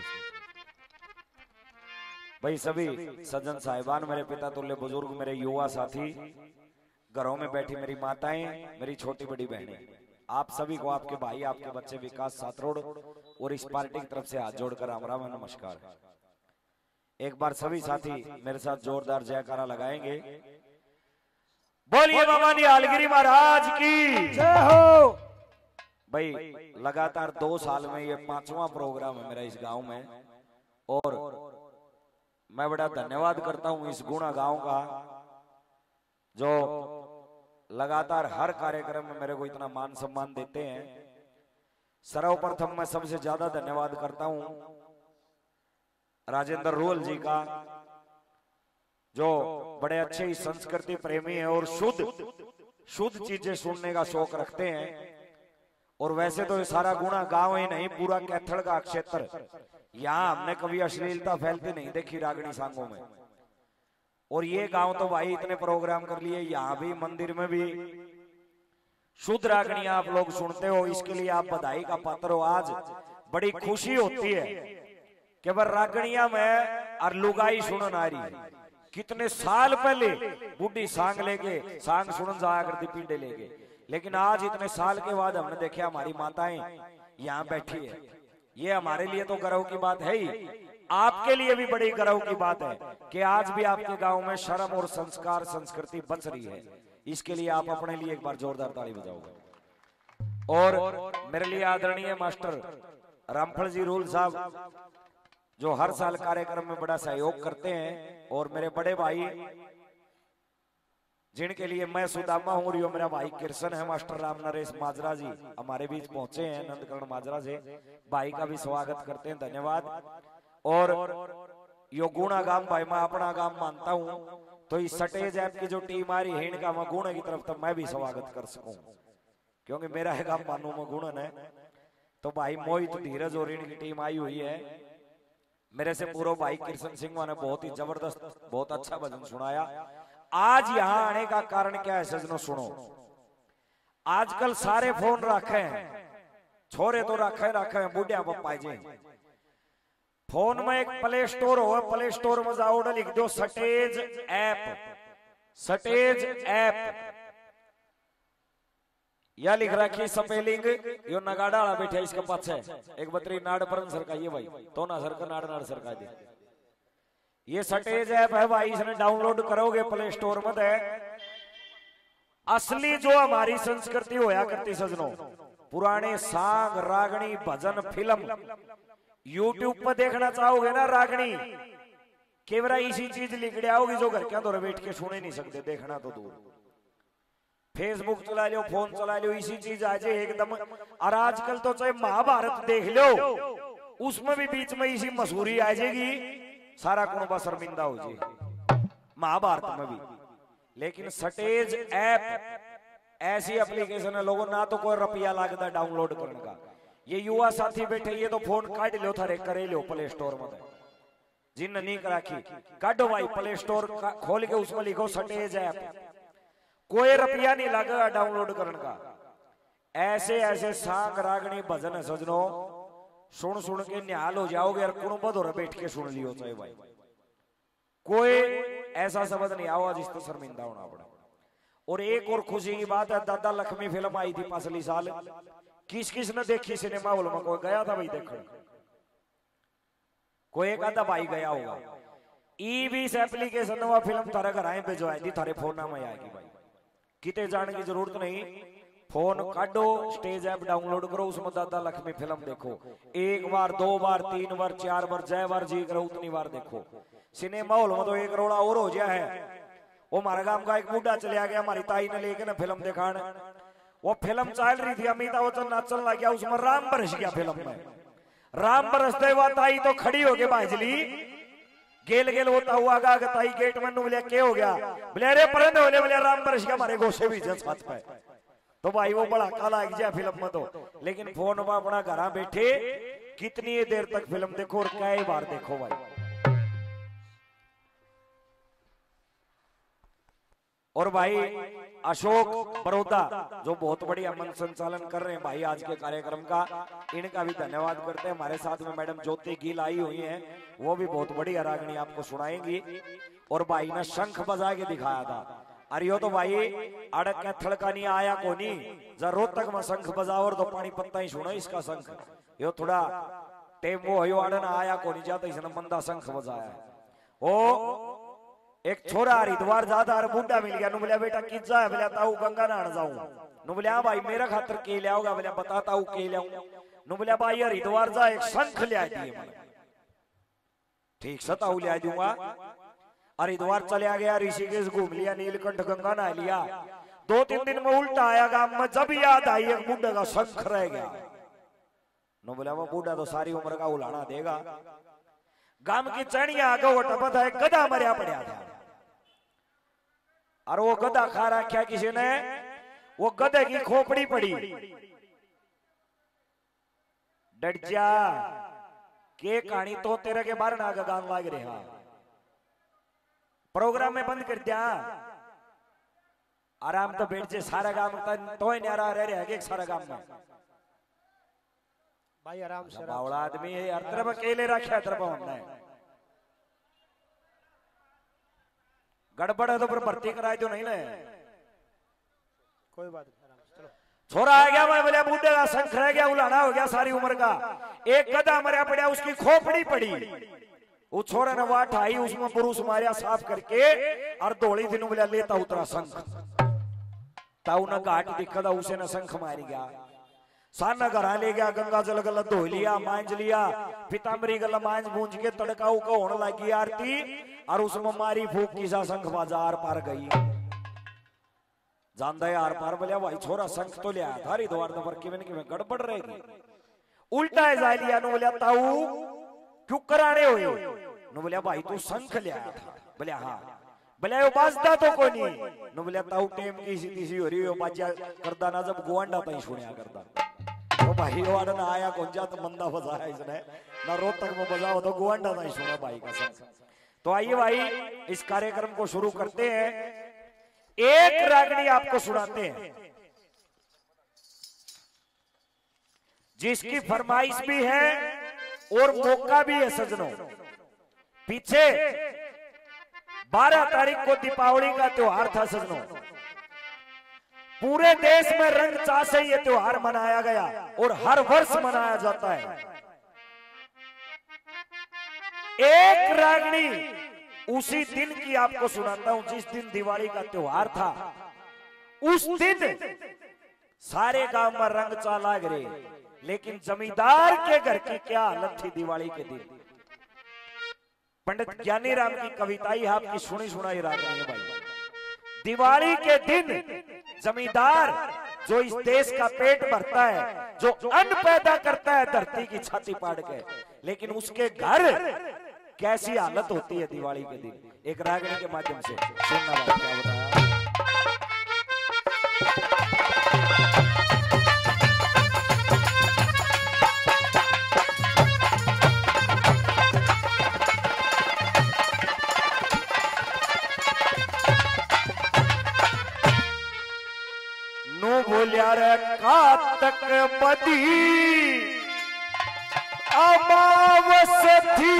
भाई। सभी सज्जन साहिबान, मेरे पिता तुल्य बुजुर्ग, मेरे युवा साथी, घरों में बैठी मेरी माताएं, मेरी छोटी बड़ी बहनें, आप सभी को आपके भाई, आपके बच्चे विकास सातरोड़ और इस पार्टी की तरफ से हाथ जोड़कर राम राम नमस्कार। एक बार सभी साथी मेरे साथ जोरदार जयकारा लगाएंगे। बोलिए बाबा निहालगिरी महाराज की जय हो। भाई लगातार दो साल में ये पांचवा प्रोग्राम है मेरा इस गांव में, और मैं बड़ा धन्यवाद करता हूं इस गुणा गांव का, जो लगातार हर कार्यक्रम में मेरे को इतना मान सम्मान देते हैं। सर्वप्रथम मैं सबसे ज्यादा धन्यवाद करता हूं राजेंद्र रोहल जी का, जो बड़े अच्छे ही संस्कृति प्रेमी है और शुद्ध शुद्ध चीजें सुनने का शौक रखते हैं। और वैसे तो ये सारा गुणा गांव ही नहीं, पूरा कैथड़ का क्षेत्र, यहाँ हमने कभी अश्लीलता फैलती नहीं देखी रागनी सांगों में। और ये गांव तो भाई इतने प्रोग्राम कर लिए, यहाँ भी मंदिर में भी शुद्ध रागनी आप लोग सुनते हो, इसके लिए आप बधाई का पात्र हो। आज बड़ी खुशी होती है कि वर रागनिया में और लुगाई सुनन आ रही है। कितने साल पहले बुढ़ी सांग लेके सांग सुन जाया करती पीढ़े लेके, लेकिन आज इतने साल के बाद हमने देखे हमारी माताएं यहाँ बैठी है। ये हमारे लिए तो गर्व की बात है ही, आपके लिए भी बड़ी गर्व की बात है कि आज भी आपके गांव में शर्म और संस्कार संस्कृति बच रही है। इसके लिए आप अपने लिए एक बार जोरदार ताली बजाओगे। और मेरे लिए आदरणीय मास्टर रामफल जी रूल साहब जो हर साल कार्यक्रम में बड़ा सहयोग करते हैं, और मेरे बड़े भाई जिनके लिए मैं सुदामा हूं, और यो मेरा भाई कृष्ण है, मास्टर राम नरेश माजरा जी हमारे बीच पहुंचे हैं नंदकरण माजरा से, भाई का भी स्वागत करते हैं, धन्यवाद। और यो गुणा गांव भाई मैं अपना गांव मानता हूं, तो इस सटेज ऐप की जो टीम आ रही है इनका मैं गुण की तरफ तक मैं भी स्वागत कर सकूं, क्योंकि मेरा है गांव मानू में गुणन है। तो भाई मोहित धीरज और इनकी टीम आई हुई है। मेरे से पूर्व भाई कृष्ण सिंह ने बहुत ही जबरदस्त बहुत अच्छा भजन सुनाया। आज यहां आने का कारण क्या है सजनों, सुनो। आजकल सारे फोन रखे हैं, छोरे तो रखे रखे हैं, बुढ़िया पप्पा जी फोन में एक प्ले स्टोर हो, प्ले स्टोर में जाओ लिख दो सटेज ऐप, सटेज ऐप या लिख रखी स्पेलिंग यो नगाड़ा वाला बैठा इसके पास है एक बतरी नाड़ परन सर का, ये भाई तो ना सर का नाड़ नाड़ सर का दे। ये सटेज ऐप है भाई, इसने डाउनलोड करोगे प्ले स्टोर में दे। असली जो हमारी संस्कृति होया करती सजनों, पुराने सांग रागनी भजन फिल्म यूट्यूब पर देखना चाहोगे ना रागनी, केवरा इसी चीज लिख आओगी जो घर के अंदर बैठ के सुने नहीं सकते, देखना तो दूर। फेसबुक चला लो, फोन चला लो, इसी चीज आ जाए एकदम। और आजकल तो चाहे महाभारत देख लो, उसमें भी बीच में इसी मशहूरी आ जाएगी, सारा कुनबा शर्मिंदा हो जाए महाभारत में भी। लेकिन सटेज ऐप ऐसी एप्लीकेशन है, लोगों ना तो कोई रुपया लगता डाउनलोड करने का। ये युवा साथी बैठे, ये तो फोन काट लो थारे करे लो प्ले स्टोर में, जिन नहीं कराखी काटो भाई प्ले स्टोर खोल के उसमें लिखो सटेज ऐप, कोई रुपया नहीं लगा डाउनलोड करने का। ऐसे ऐसे सांग रागनी भजन है सजनों, सुन सुन के निहाल हो जाओगे यार, कुनबद हो बैठ के सुन लियो चाहे भाई, कोई ऐसा शब्द नहीं आओ जिस तो शर्मिंदा होना पड़ा। और एक और खुशी की बात है, दादा लक्ष्मी फिल्म आई थी पिछली साल, किस किस ने देखी सिनेमा हॉल में? कोई गया था भाई देखने? कोई एक आधा भाई गया होगा। ई भी एप्लीकेशन में फिल्म थारे घर आए भिजवाई दी, थारे फोन में आएगी भाई, किते जाने की जरूरत नहीं। फोन काटो, स्टेज ऐप डाउनलोड करो, उसमें दादा लक्ष्मी फिल्म देखो, एक बार दो बार तीन बार चार बार जय बार जी करो उतनी बार देखो। सिनेमा हॉल में तो एक रोड़ा और हो गया है। वो हमारे गांव का एक बूढ़ा चलिया गया, हमारी ताई ने लेके ना फिल्म दिखाने, वो फिल्म चल रही थी, अमिताभ बच्चन नाचन लग गया, उसमें राम बरस गया फिल्म में। राम बरसते हुआ ताई तो खड़ी हो गई बाजली, गेल गेल होता हुआ गा ताई गेट में बोले क्या हो गया, बोले अरे परंदे होले, बोले राम बरस गया हमारे गोशे भी जस हाथ पे। तो भाई वो बड़ा काला लग गया फिल्म में तो, लेकिन फोन में अपना घर बैठे कितनी देर तक फिल्म देखो और कई बार देखो भाई। और भाई अशोक बड़ौदा जो बहुत बढ़िया मंच संचालन कर रहे हैं भाई आज के कार्यक्रम का, इनका भी धन्यवाद करते हैं। हमारे साथ में मैडम ज्योति गिल आई हुई हैं, वो भी बहुत बढ़िया रागनी आपको सुनाएंगी। और भाई ने शंख बजा के दिखाया था, अरे यो तो भाई अड़क के थड़का नहीं आया को नहीं, जरूरत तक में शंख बजाओ और तो पानी पत्ता ही सुनो इसका शंख। यो थोड़ा टेम्पो हो अड़न आया को नहीं जाता, इसने मंदा शंख बजाया। ओ एक छोरा हरिद्वार जाता और बूढ़ा मिल गया, नु बोलिया बेटा किस जा है, बोलिया ताऊ गंगा नहाने जाऊं। नु बोलिया भाई मेरा खातर के ले आओगा, बोलिया बताता हूं के ले आऊं। नु बोलिया भाई हरिद्वार जा एक शंख ले आई दिए मैंने, ठीक सताऊ ले आ दूंगा। हरिद्वार चलिया गया, ऋषिकेश घूम लिया, नीलकंठ गंगा नहा लिया, दो तीन दिन में उल्टा आया गांव में, जब याद आई एक बूढ़े का शंख रह गया। नु बोलिया वो बूढ़ा तो सारी उम्र का उलाना देगा। गांव की चढ़िया आगे वो टपत है, गधा मरिया पड़ा था, और वो गधा खा रखा किसी ने, वो गधे की खोपड़ी पड़ी। डट जा के कहानी तो तेरे के बारे ना गान लाग रहा, प्रोग्राम में बंद कर दिया, आराम तो बैठ जे, सारा गांव तो न्यारा रह रहे है सारा गांव में भाई आराम से। बावड़ा आदमी है, हर तरफ अकेले रखा, तरफ हमने गड़बड़ है तो फिर भर्ती कराए तो नहीं ले। कोई बात नहीं, चलो। छोरा आ गया, मैं बोलिया बूढ़े का शंख रह गया, उलाना हो गया सारी उम्र का। एक गधा मरिया पड़ा, उसकी खोपड़ी पड़ी, वो छोरा ने वाट आई, उसमें पुरुष मारिया साफ करके और दौड़ी दिन बोलिया लेता उतरा शंख। ताऊ ने घाट दिखा, उसे न शंख मारी गया। साना घरा ले गया, गंगा जल गला धो लिया, मांझ लिया, पीताम्बरी गला मांझ भूंज के तड़का उका होने लगी आरती, और उसमें मारी फूक की सा शंख बाजार पार गई। जानदा है आर पार बोलिया भाई छोरा शंख तो लिया था हरिद्वार तो, पर किवें किवें गड़बड़ रहेगी। उल्टा है जाय लिया, नु बोलिया ताऊ क्यों कराने होए? नु बोलिया भाई तू शंख लिया था। बोलिया हाँ। बोलिया यो बाजदा तो कोनी। नु बोलिया ताऊ टेम की सी तीसी हो रही हो, बाजा करदा ना जब गोंडा तई सुनिया करदा। तो भाई वाड़ा ना आया कौन जा तो मंदा बजाया इसने ना, रोहतक में बजाओ तो गोंडा तई सुना भाई का शंख। तो आइए भाई इस कार्यक्रम को शुरू करते हैं। एक रागनी आपको सुनाते हैं जिसकी फरमाइश भी है और मौका भी है सजनों। पीछे बारह तारीख को दीपावली का त्योहार था सजनों, पूरे देश में रंग चाह से यह त्योहार मनाया गया और हर वर्ष मनाया जाता है। एक रागनी उसी दिन की आपको सुनाता हूं जिस दिन दिवाली का त्योहार था। उस दिन सारे गांव में रंग चा लाग रहे, लेकिन जमींदार के घर की क्या हालत थी दिवाली के दिन। पंडित ज्ञानी राम की कविता ही आपकी सुनी सुनाई रागनी है भाई। दिवाली के दिन जमींदार जो इस देश का पेट भरता है, जो अन्न पैदा करता है धरती की छाती पाड़ के, लेकिन उसके घर कैसी हालत होती है दिवाली के दिन। एक रागनी के माध्यम से सुनना भाई क्या बताया। नो बोलिया रे कातक बदी अमावस थी,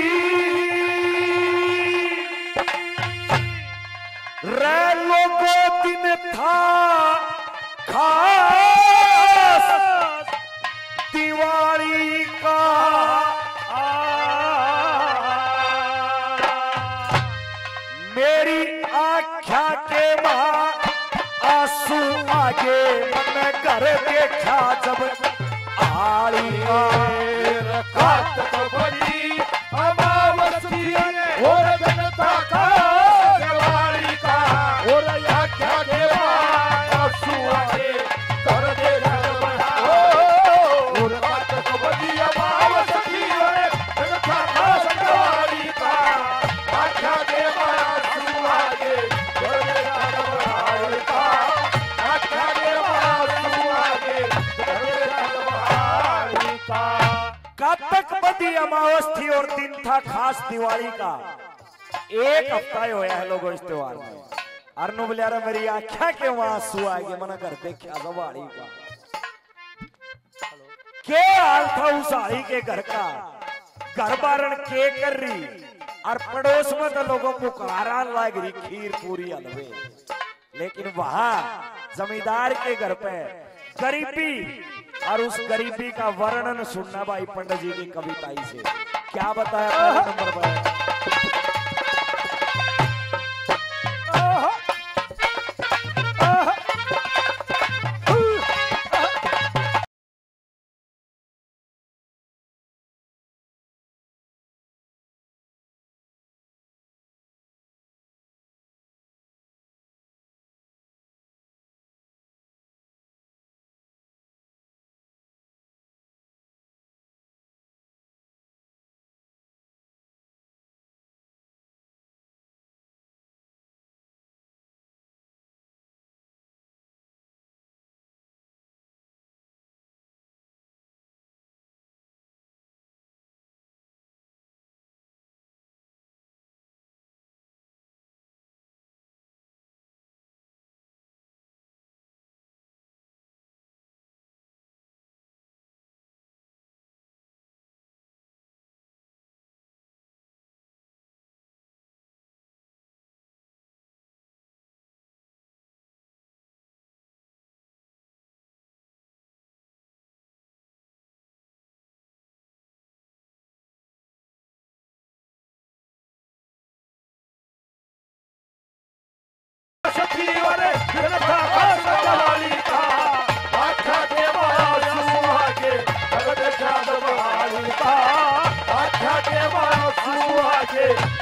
रे लोगो दिन था खास दिवाली का। मेरी आख्या के मां आंसू आगे मन घर देखा जब आली रखात तो बड़ी अमावस थी और जनता का दिवाली का, और आख्या के बाद आंसू आगे कर दे घर बढ़ा। और रखात तो बड़ी अमावस थी और जनता का दिवाली का, आख्या के बाद आंसू आगे कर दे घर बढ़ा। आख्या के बाद आंसू आगे कर दे घर बढ़ा। कातक बदी अमावस थी और दिन था खास दिवाली का। एक हफ्ता ही होया है लोगों इस त्योहार में। अरनु बलियारा मेरी आख्या के वहां आंसू आएगी मना कर देखा दिवाली का। के हाल था उस हाड़ी के घर का, घर बारण के कर रही और पड़ोस में तो लोगों पुकारा लाग रही खीर पूरी हलवे। लेकिन वहां जमींदार के घर पे गरीबी और उस गरीबी का वर्णन सुनना भाई पंडित जी की कविताई से। क्या बताया नंबर पर।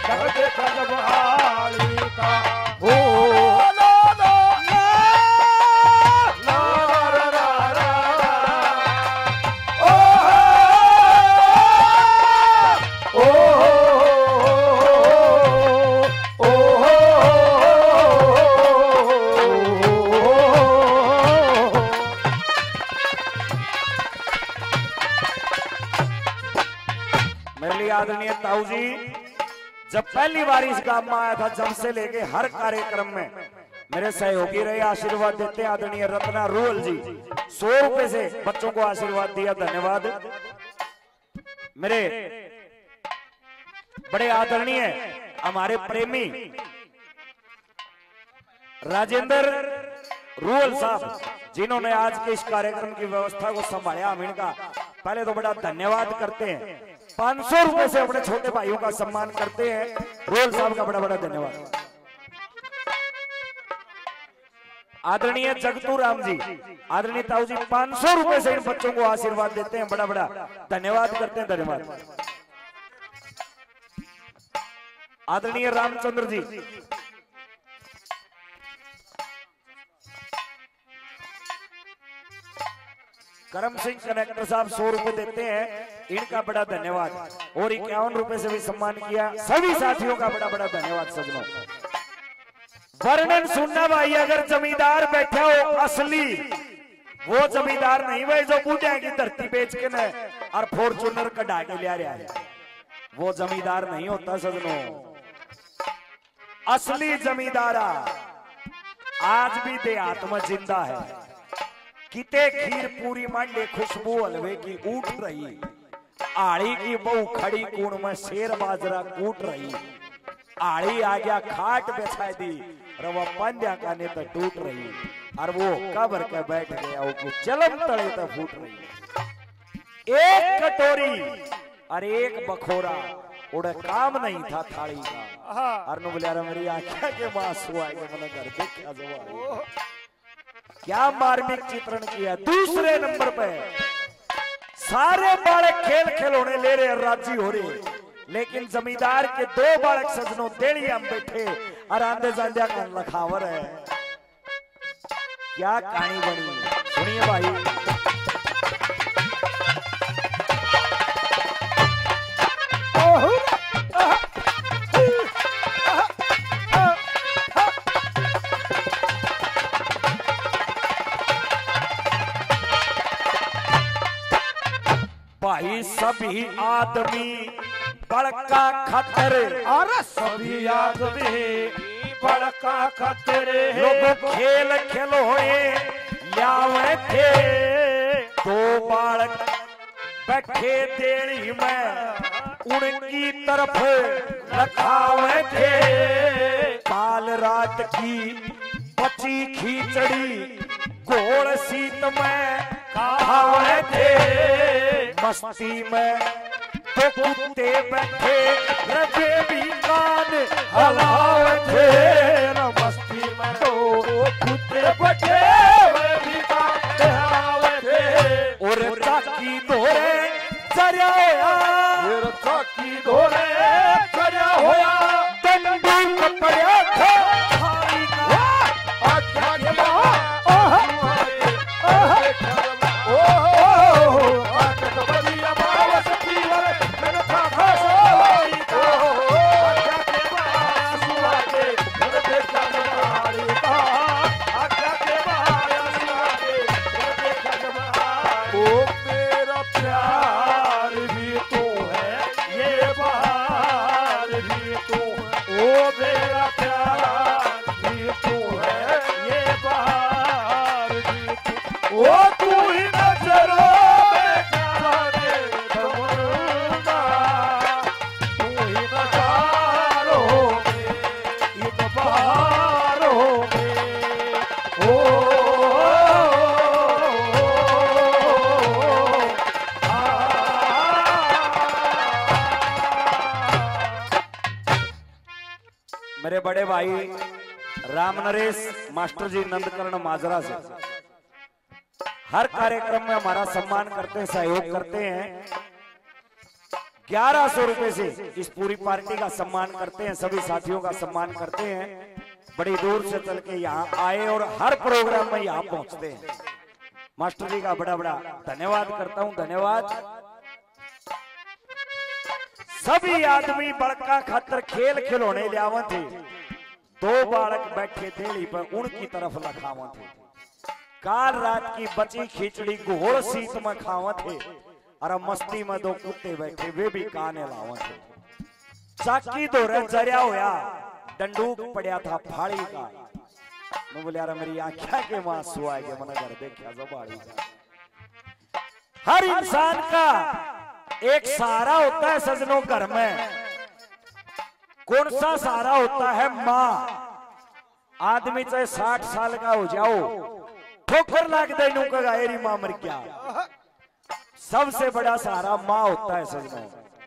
जग देख जब हाली का हो आदरणीय ताऊ जी जब पहली बार इस गांव में आया था, जब से लेके हर कार्यक्रम में मेरे सहयोगी रहे, आशीर्वाद देते हैं। आदरणीय रत्ना रूल जी सौ रुपए से बच्चों को आशीर्वाद दिया, धन्यवाद। मेरे बड़े आदरणीय हमारे प्रेमी राजेंद्र रूल साहब, जिन्होंने आज के इस कार्यक्रम की व्यवस्था को संभाला, हम इनका पहले तो बड़ा धन्यवाद करते हैं। पांच सौ रुपए से अपने छोटे भाइयों का सम्मान करते हैं, रोल साहब का बड़ा बड़ा धन्यवाद। आदरणीय जगतू राम जी, आदरणीय ताऊ जी पांच सौ रुपए से इन बच्चों को आशीर्वाद देते हैं, बड़ा बड़ा धन्यवाद करते हैं, धन्यवाद। आदरणीय रामचंद्र जी, करम सिंह कनेक्टर साहब सौ रुपए देते हैं, इनका बड़ा धन्यवाद। और इक्यावन रुपए से भी सम्मान किया, सभी साथियों का बड़ा बड़ा धन्यवाद। सजनों वर्णन सुनना भाई, अगर जमींदार बैठा हो असली, वो जमींदार नहीं भाई जो बूढ़े की धरती बेच के न और फॉर्चूनर कढ़ा के ले रहा है, वो जमींदार नहीं होता सजनों। असली जमींदारा आज भी देहात में जिंदा है। किते खीर पूरी मांडे खुशबू हलवे की उठ रही, आड़ी की बहू खड़ी कूण में शेर बाजरा कूट रही, आड़ी आ गया खाट बिछा दी, रवा पंद्या का ने तो टूट रही, और वो कबर के बैठ गया वो चलम तले तो फूट रही। एक कटोरी और एक बखोरा उड़े काम नहीं था थाली का, और नु बोलिया मेरी आंखें के पास हुआ के मैंने घर देखा जवा। क्या मार्मिक चित्रण किया। दूसरे नंबर पे सारे बालक खेल खिलौने ले रहे, राजी हो रहे, लेकिन जमींदार के दो बालक सजनों देड़िया में बैठे और आंधे जांध्या का लखावर है। क्या कहानी बनी, सुनिए भाई। भाई सभी आदमी बड़का खतर, और सभी आदमी बड़का खतरे, लोग खेल खिलौने लावे थे, दो बालक बैठे देड़ी में उनकी तरफ रखावे थे, काल रात की बची खिचड़ी गोल सीत में खावे थे, मस्ती में तो कुत्ते बैठे रजे भी कान हलावे थे, मस्ती में तो कुत्ते बैठे भी कान हलावे थे, और चाकी धोरे चरिया होया, चाकी धोरे चरिया होया, बंदूक पड़िया था थाली का, आख्या के बहा मेरे बड़े भाई राम नरेश मास्टर जी नंदकर्ण माजरा से हर कार्यक्रम में हमारा सम्मान करते हैं, सहयोग करते हैं। ग्यारह सौ रुपए से इस पूरी पार्टी का सम्मान करते हैं, सभी साथियों का सम्मान करते हैं। बड़ी दूर से चल के यहाँ आए और हर प्रोग्राम में यहाँ पहुंचते हैं। मास्टर जी का बड़ा बड़ा धन्यवाद करता हूं, धन्यवाद। सभी आदमी बड़का खातर खेल खिलौने लियावा थे। दो बालक बैठे थेली पर उनकी तरफ लखावा थे। काल रात की बची खिचड़ी घोड़ सीत में खावा थे और मस्ती में दो कुत्ते बैठे वे भी काने लावा थे। चाकी दौरे जरिया होया डंडूक पड़ा था फाड़ी का। मैं बोले यार मेरी आंखें के मांसू आ गए, मना कर देखा जबाड़ी का। हर इंसान का एक सहारा होता है सजनों घर में। कौन सा सहारा होता है? माँ। आदमी चाहे साठ साल का हो जाओ, ठोकर लाग दे नू कगा एरी माँ मर क्या। सबसे बड़ा सहारा माँ होता है सजनों।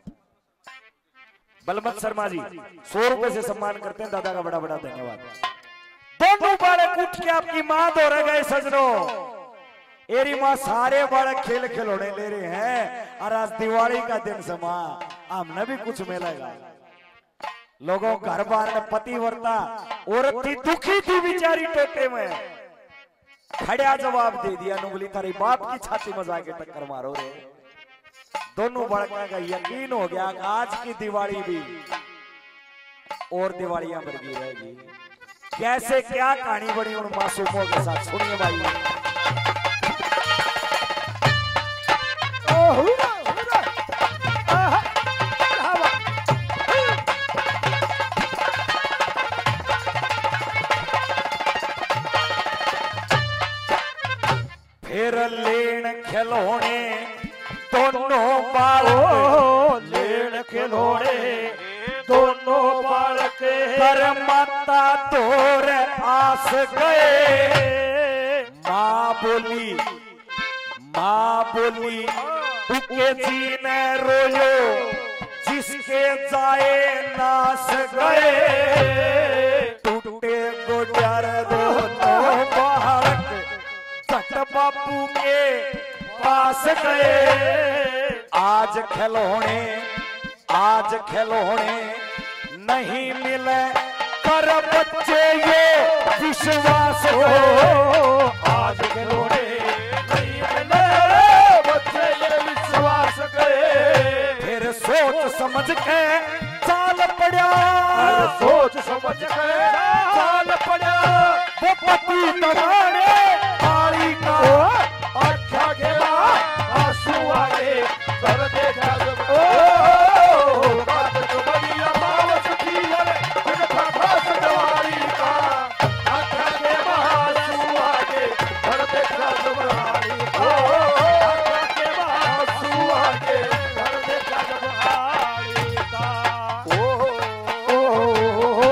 बलवंत शर्मा जी सौ रुपए से सम्मान करते हैं, दादा का बड़ा बड़ा धन्यवाद। दोनों बालक उठ के आपकी माँ दौड़ गए सजनों। एरी माँ सारे बालक खेल खिलौने ले रहे हैं और आज दिवाली का दिन समा हमने भी कुछ मिलेगा। लोगों घर बार में पति वर्ता औरत थी, दुखी थी बेचारी टोटे में, खड़ा जवाब दे दिया। नुगली तारी बाप की छाती में जाके टक्कर मारो रे। दोनों बड़का का यकीन हो गया आज की दिवाली भी और दिवालियां बरगी रहेगी। कैसे क्या कहानी बनी उन मासूमों के साथ, सुनिए भाई। फिर लेन खिलौने दोनों बालक, लेन खिलौने दोनों बालक पर माता तोर आस गए। माँ बोली माँ बोली उके जी ने रोयो जिसके जाए नास गए। टूटे गुजर दोनों बालक सट बापू के पास गए। आज खिलौने आज खिलौने नहीं मिले पर बच्चे ये विश्वास हो। आज खिलौने नहीं मिले बच्चे ये विश्वास गए। फिर सोच समझ के चाल पड़ा, सोच समझ के चाल पड़ा। वो पति तगाड़े ताली का आख्या गेला आंसू आए कर देखा जब बात जो बढ़िया मावस की अरे जगता खास जवारी का। आख्या गेला आंसू आए कर देखा जब हारी का। आख्या गेला आंसू आए कर देखा जब हारी का। ओ ओ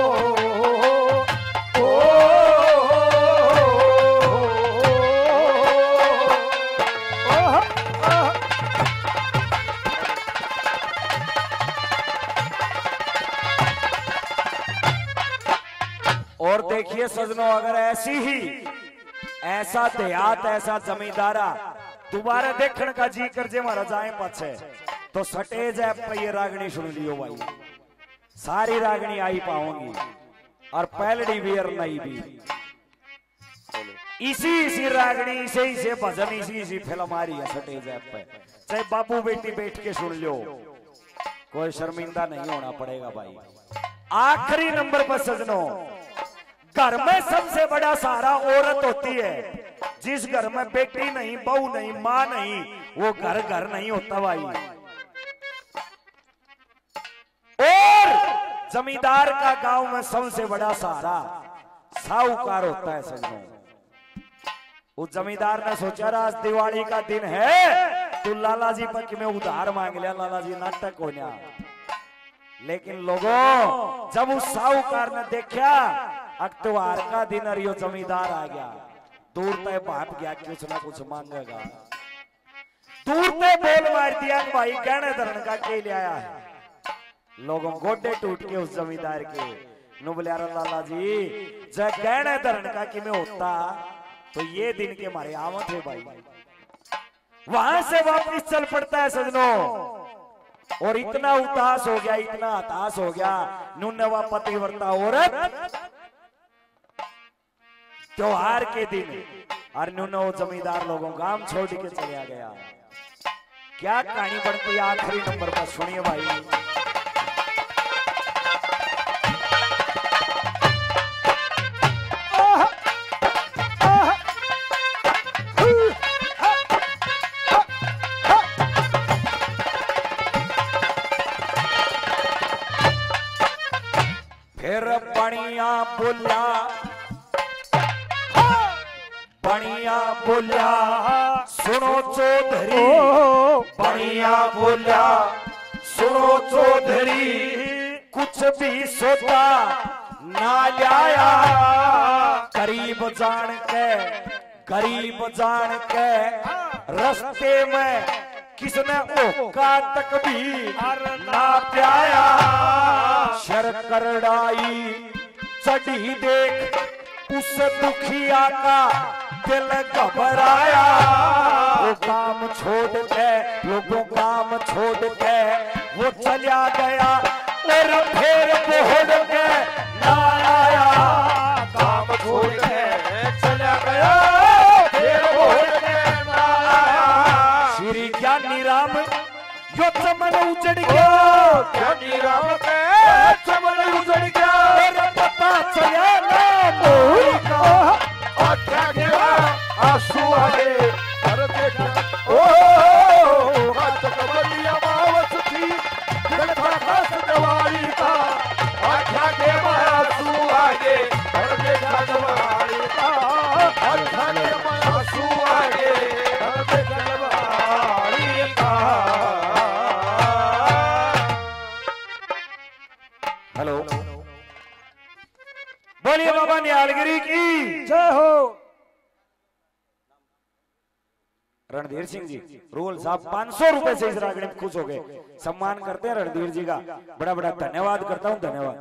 और देखिए सजनों, अगर ऐसी ही ऐसा देहात ऐसा जमींदारा दोबारा देखने का जी कर जे मारा जाए पछे तो सटेज ऐप पे ये रागनी सुन लियो भाई। सारी रागनी आई पाऊंगी और पैलडी वियर नहीं भी। इसी इसी रागनी इसे इसे भजन इसी इसी फिल्म आ रही है सटेज ऐप पे। चाहे बाबू बेटी बैठ के सुन लो, कोई शर्मिंदा नहीं होना पड़ेगा भाई। आखिरी नंबर पर सजनों, घर में सबसे बड़ा सहारा औरत होती है। जिस घर में बेटी नहीं, बहू नहीं, माँ नहीं, वो घर घर नहीं होता भाई। और जमींदार का गांव में सबसे बड़ा सहारा साहूकार होता है सजनों। उस जमींदार ने सोचा आज दिवाली का दिन है तो लाला जी पर मैं उधार मांग लिया, लाला जी नाटक हो गया। लेकिन लोगों जब उस साहूकार ने देखा अक्टूबर का दिन और यो जमींदार आ गया, दूर तय भाप गया कुछ ना कुछ मांगेगा। दूर तय बोल मार दिया कि भाई गहने धरण का के ले आया है। लोगों गोडे टूट के उस जमींदार के नु बोले लाला जी जब गहने धरण का कि मैं होता तो ये दिन के मारे आवत है भाई। वहां से वापिस चल पड़ता है सजनों। और इतना उदास हो गया, इतना हताश हो गया नुन्नवा पतिव्रता औरत त्योहार के दिन और नुन्नो जमींदार लोगों काम छोड़ के चला गया। क्या कहानी बनती है आखिरी नंबर पर, सुनिए भाई। फिर बढ़िया बोलिया, बढ़िया बोलिया सुनो चौधरी, बढ़िया बोलिया सुनो चौधरी, कुछ भी सोचा ना लाया, गरीब जान के गरीब जान के रास्ते में किसने ओका तक भी ना प्याया, शर करड़ाई चढ़ी देख उस दुखिया का दिल घबराया, वो काम छोड़ के लोगों काम छोड़ के वो चला गया और फिर बोल के ना आया, काम छोड़ के चला गया फिर बोल के ना आया। श्री ज्ञानी राम यो चमन उजड़ गया, ज्ञानी राम के चमन उजड़ गया, मेरा पता चला ना मोरी का आख्या गया आंसू आगे कर देखा, ओ हाथ कमलिया बावस थी देखा खास दवाई का, आख्या के आंसू आगे कर देखा दवाई का, आख्या के आंसू आगे कर देखा दवाई का। हेलो, बोलिए बाबा निहालगिरी की जय हो। रणधीर सिंह जी रूल साहब पांच सौ रुपए से इस रागणी में खुश हो गए, सम्मान करते हैं रणधीर जी का, बड़ा बड़ा धन्यवाद करता हूं, धन्यवाद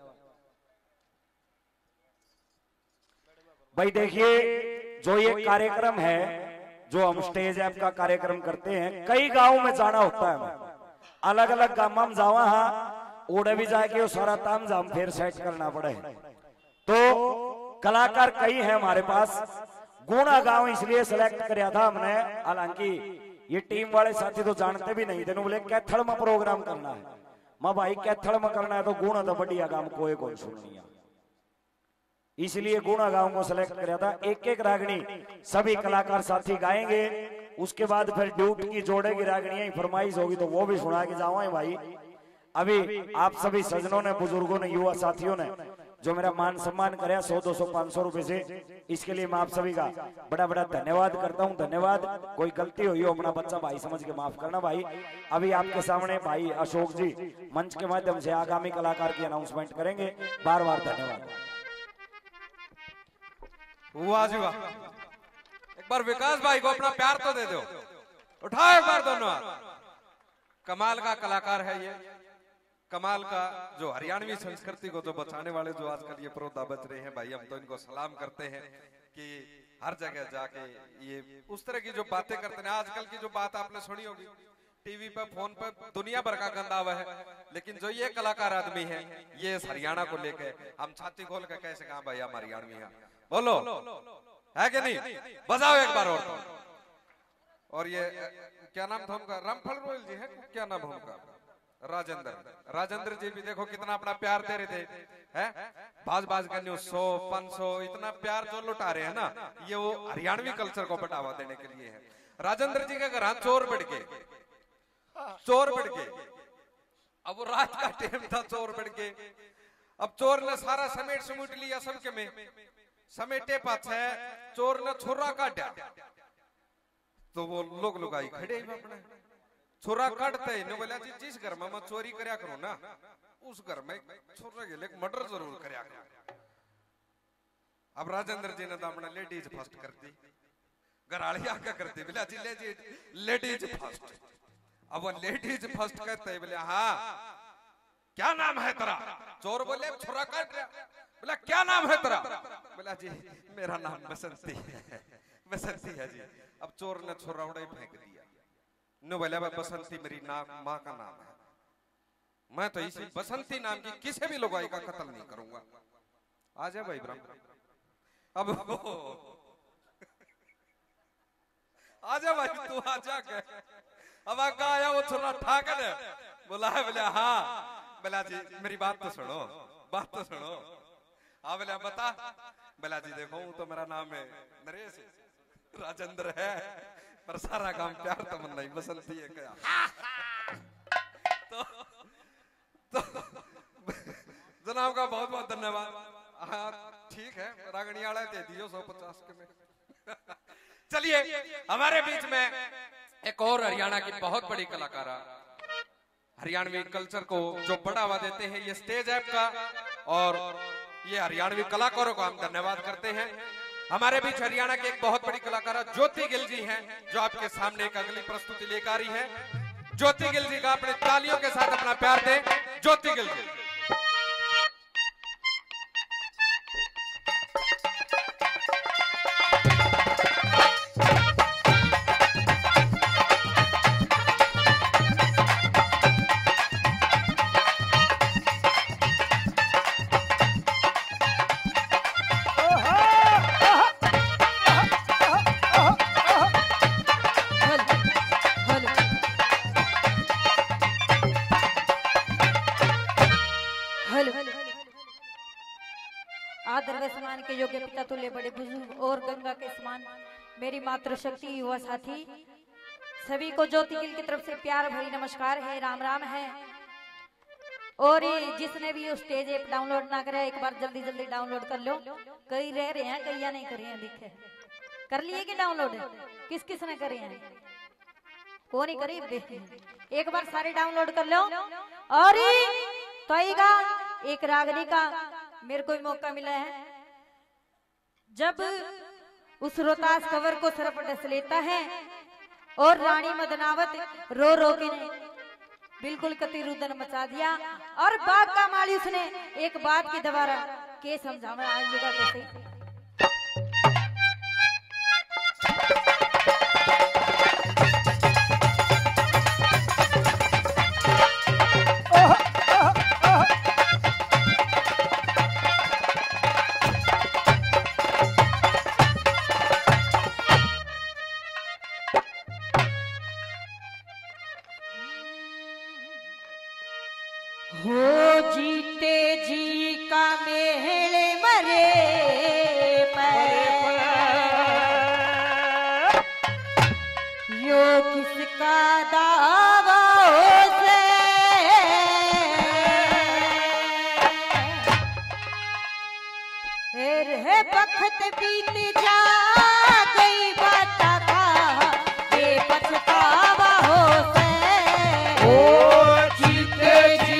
भाई। देखिए जो ये कार्यक्रम है, जो हम स्टेज ऐप का कार्यक्रम करते हैं, कई गांव में जाना होता है, अलग अलग गांव में जावा, हाँ ओढ़े भी जाके सारा ताम जाम फिर सेट करना पड़े, तो कलाकार कई हैं हमारे पास। गुना गांव इसलिए सिलेक्ट कराया था हमने, हालांकि ये टीम वाले साथी तो जानते भी नहीं थे, बोले कैथल में प्रोग्राम करना है, मां भाई कैथल में करना है तो गुना तो बढ़िया गांव कोई कौन सुननी है, इसलिए गुना गांव को सिलेक्ट कराया था। एक एक रागनी सभी कलाकार साथी गाएंगे, उसके बाद फिर ड्यूट की जोड़ेगी रागनियां, फरमाइश होगी तो वो भी सुना के जाओ भाई। अभी आप सभी सजनों ने, बुजुर्गों ने, युवा साथियों ने जो मेरा मान सम्मान कराया सौ दो सौ पांच सौ रुपए से, इसके लिए मैं आप सभी का बड़ा बड़ा धन्यवाद करता हूं, धन्यवाद। कोई गलती हुई हो अपना बच्चा भाई समझ के माफ करना भाई। अभी आपके सामने भाई अशोक जी मंच के माध्यम से आगामी कलाकार की अनाउंसमेंट करेंगे, बार बार धन्यवाद। वाह जी वाह, एक बार विकास भाई को अपना प्यार तो दे दो, उठाओ एक बार दोनों हाथ। कमाल का कलाकार है ये, कमाल का जो हरियाणवी संस्कृति को जो बचाने वाले जो आजकल ये प्रोदा बच रहे हैं भाई, हम तो इनको सलाम करते हैं कि हर जगह जाके ये उस तरह की जो बातें करते हैं। आजकल की जो बात आपने सुनी होगी टीवी पे, फोन पे, दुनिया भर का गंदा हुआ है, लेकिन जो ये कलाकार आदमी है ये इस हरियाणा को लेके हम छाती खोल के कैसे कहा भाई हम हरियाणवी हैं, बोलो है कि नहीं, बजाओ एक बार और। और ये क्या नाम था उनका, रामफल रोयल जी है, क्या नाम है उनका, राजेंद्र, राजेंद्र जी भी देखो कितना अपना प्यार दे रहे थे, है बाज बाज का न्यूज सौ पांच सौ इतना प्यार जो लुटा रहे हैं ना, ये वो हरियाणवी कल्चर को बढ़ावा देने के लिए है। राजेंद्र जी के घर चोर बढ़ के चोर बढ़ के अब वो रात का टाइम था, चोर बढ़ के अब चोर ने सारा समेट समेट लिया सबके में, समेटे पाछे चोर ने छुरा काटा, तो वो लोग लुगाई खड़े अपने छोरा काटते ही बोला जी जिस घर में मैं चोरी करया करूं ना उस घर में छोरा के लिए मर्डर जरूर करया करूं। अब राजेंद्र जी ने तो अपना लेडीज फर्स्ट कर दी, घराली आके कर दी, बोला जी लेडीज फर्स्ट। अब वो लेडीज फर्स्ट कहते बोले हाँ क्या नाम है तेरा, चोर बोले छोरा काट रहा, बोला क्या नाम है तेरा, बोला जी मेरा नाम बसंती है, बसंती है जी। अब चोर ने छोरा उड़ा फेंक दिया, नो बोला बसंती मेरी नाम माँ का नाम है, मैं तो इसी बसंती नाम की किसी भी लुगाई का कत्ल नहीं करूंगा। आ जा भाई ब्रह्म, अब आजा भाई तू आजा के अब आका आया वो छोरा ठाकर बोला है, बोला हाँ बोला जी मेरी बात तो सुनो, बात तो सुनो। हाँ बोला बता। बोला जी देखो तो मेरा नाम है नरेश राजेंद्र है, पर सारा काम प्यार तो मन नहीं बसंती है क्या। तो, तो जनाब का बहुत बहुत धन्यवाद। हाँ ठीक है, रागणी आड़ा दे दियो सौ पचास के में। चलिए हमारे बीच में एक और हरियाणा की बहुत बड़ी कलाकार, हरियाणवी कल्चर को जो बढ़ावा देते हैं, ये स्टेज ऐप का और ये हरियाणवी कलाकारों को हम धन्यवाद करते हैं। हमारे बीच हरियाणा के एक बहुत बड़ी कलाकार ज्योति गिल जी हैं, जो आपके सामने एक अगली प्रस्तुति लेकर आ रही है। ज्योति गिल जी का अपने तालियों के साथ अपना प्यार दें। ज्योति गिल जी। आदर व सम्मान के योग्य पिता तुल्य बड़े बुजुर्ग और गंगा के समान मेरी मातृशक्ति युवा साथी सभी को ज्योति गिल की तरफ से प्यार भरी नमस्कार है, राम राम है। और ये जिसने भी स्टेज ऐप डाउनलोड ना करे एक बार जल्दी जल्दी डाउनलोड कर लो। कई रह रहे हैं, कई या नहीं कर रहे हैं, दिखे कर लिए कि डाउनलोड किस किस ने करे हैं, वो नहीं करी, एक बार सारे डाउनलोड कर लो। और तो एक रागनी का मेरे को मौका मिला है, जब उस रोहतास खबर को सरफ डस लेता है और रानी मदनावत रो रो के ने बिल्कुल कतिरुदन मचा दिया। और बाग का माली उसने एक बात की दोबारा के समझा मैं आज युगा कैसे हो जीते जी का मेले मरे पर यो किसका दावा से है वक्त बीत जा गई बात का ये पछतावा हो से ओ जीते जी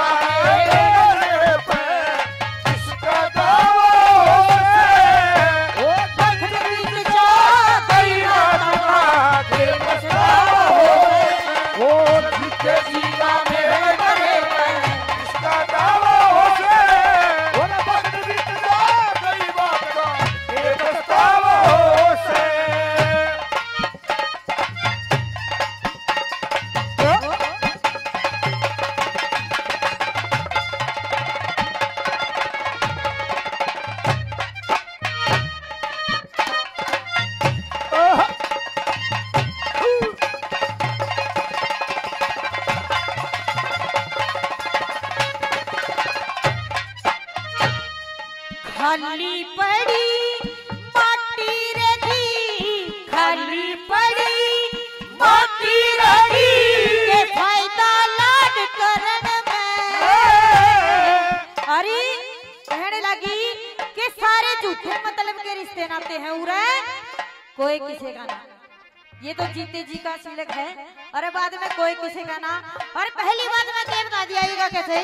खाली पड़ी माटी रही, खाली पड़ी माटी रही के फायदा लाड करन में। अरे कहने लगी कि सारे झूठे मतलब के रिश्ते नाते हैं उरे कोई किसी का ना। ये तो जीते जी का शिलक है। अरे बाद में कोई किसी का ना। और पहली बात में क्या बता दिया कैसे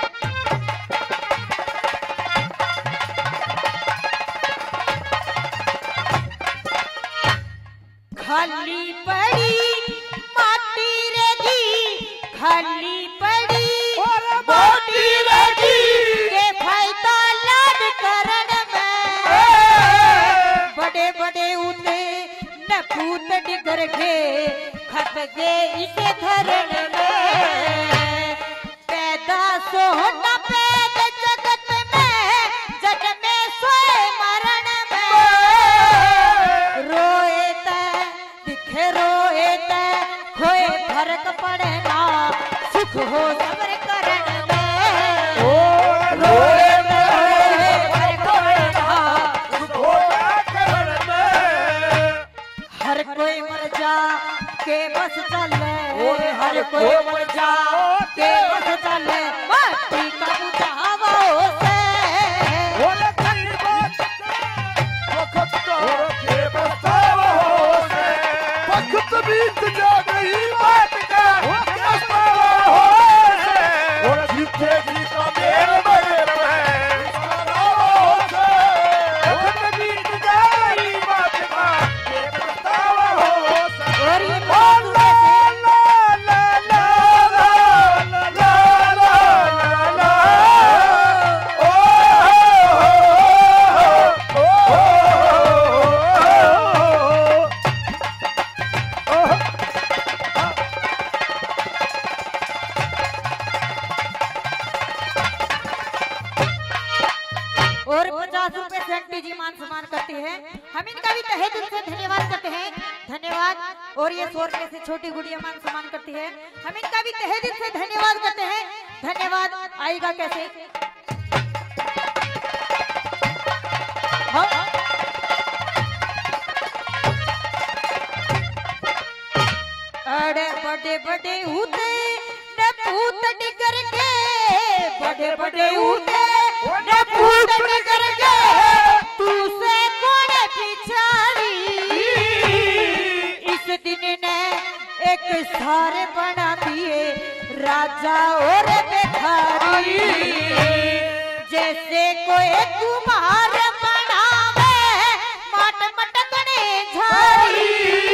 खाली पड़ी माटी रही, खाली पड़ी माटी रही के फायदा लाड करन में। बड़े बड़े उते नपूत डिगर के खप गए इसे धरन में। पैद सोना पेद जगत में जन्म में सोए मरण में रोए ते दिखे रोए ते खोए फर्क पड़े ना सुख हो सब्र करण में ओ रोए ते फर्क पड़े ना सुख हो करण में हर कोई मर जा के बस चले हर कोई मर जा के बस चले माटी का बुझावा से बोले कई बात वक्त तो के बसावा से वक्त बीत जा गई बात का बसावा से और जीते जी का मेल बगैर में वक्त बीत जा गई बात का बसावा से और ये और पचास रुपए से आंटी जी मान सम्मान करती है। हम इनका भी तहे दिल से धन्यवाद करते हैं। धन्यवाद। और ये सौ रुपए से छोटी गुड़िया मान सम्मान करती है। हम इनका भी तहे दिल से धन्यवाद करते हैं। धन्यवाद। आएगा कैसे? हाँ? अरे बड़े बड़े होते न पूत निकर के बड़े बड़े होते न पूत निकर के तू से कौन पिछाड़ी इस दिन ने एक सारे बना दिए राजा और भिखारी जैसे कोई कुमार बनावे माट मटकने झाड़ी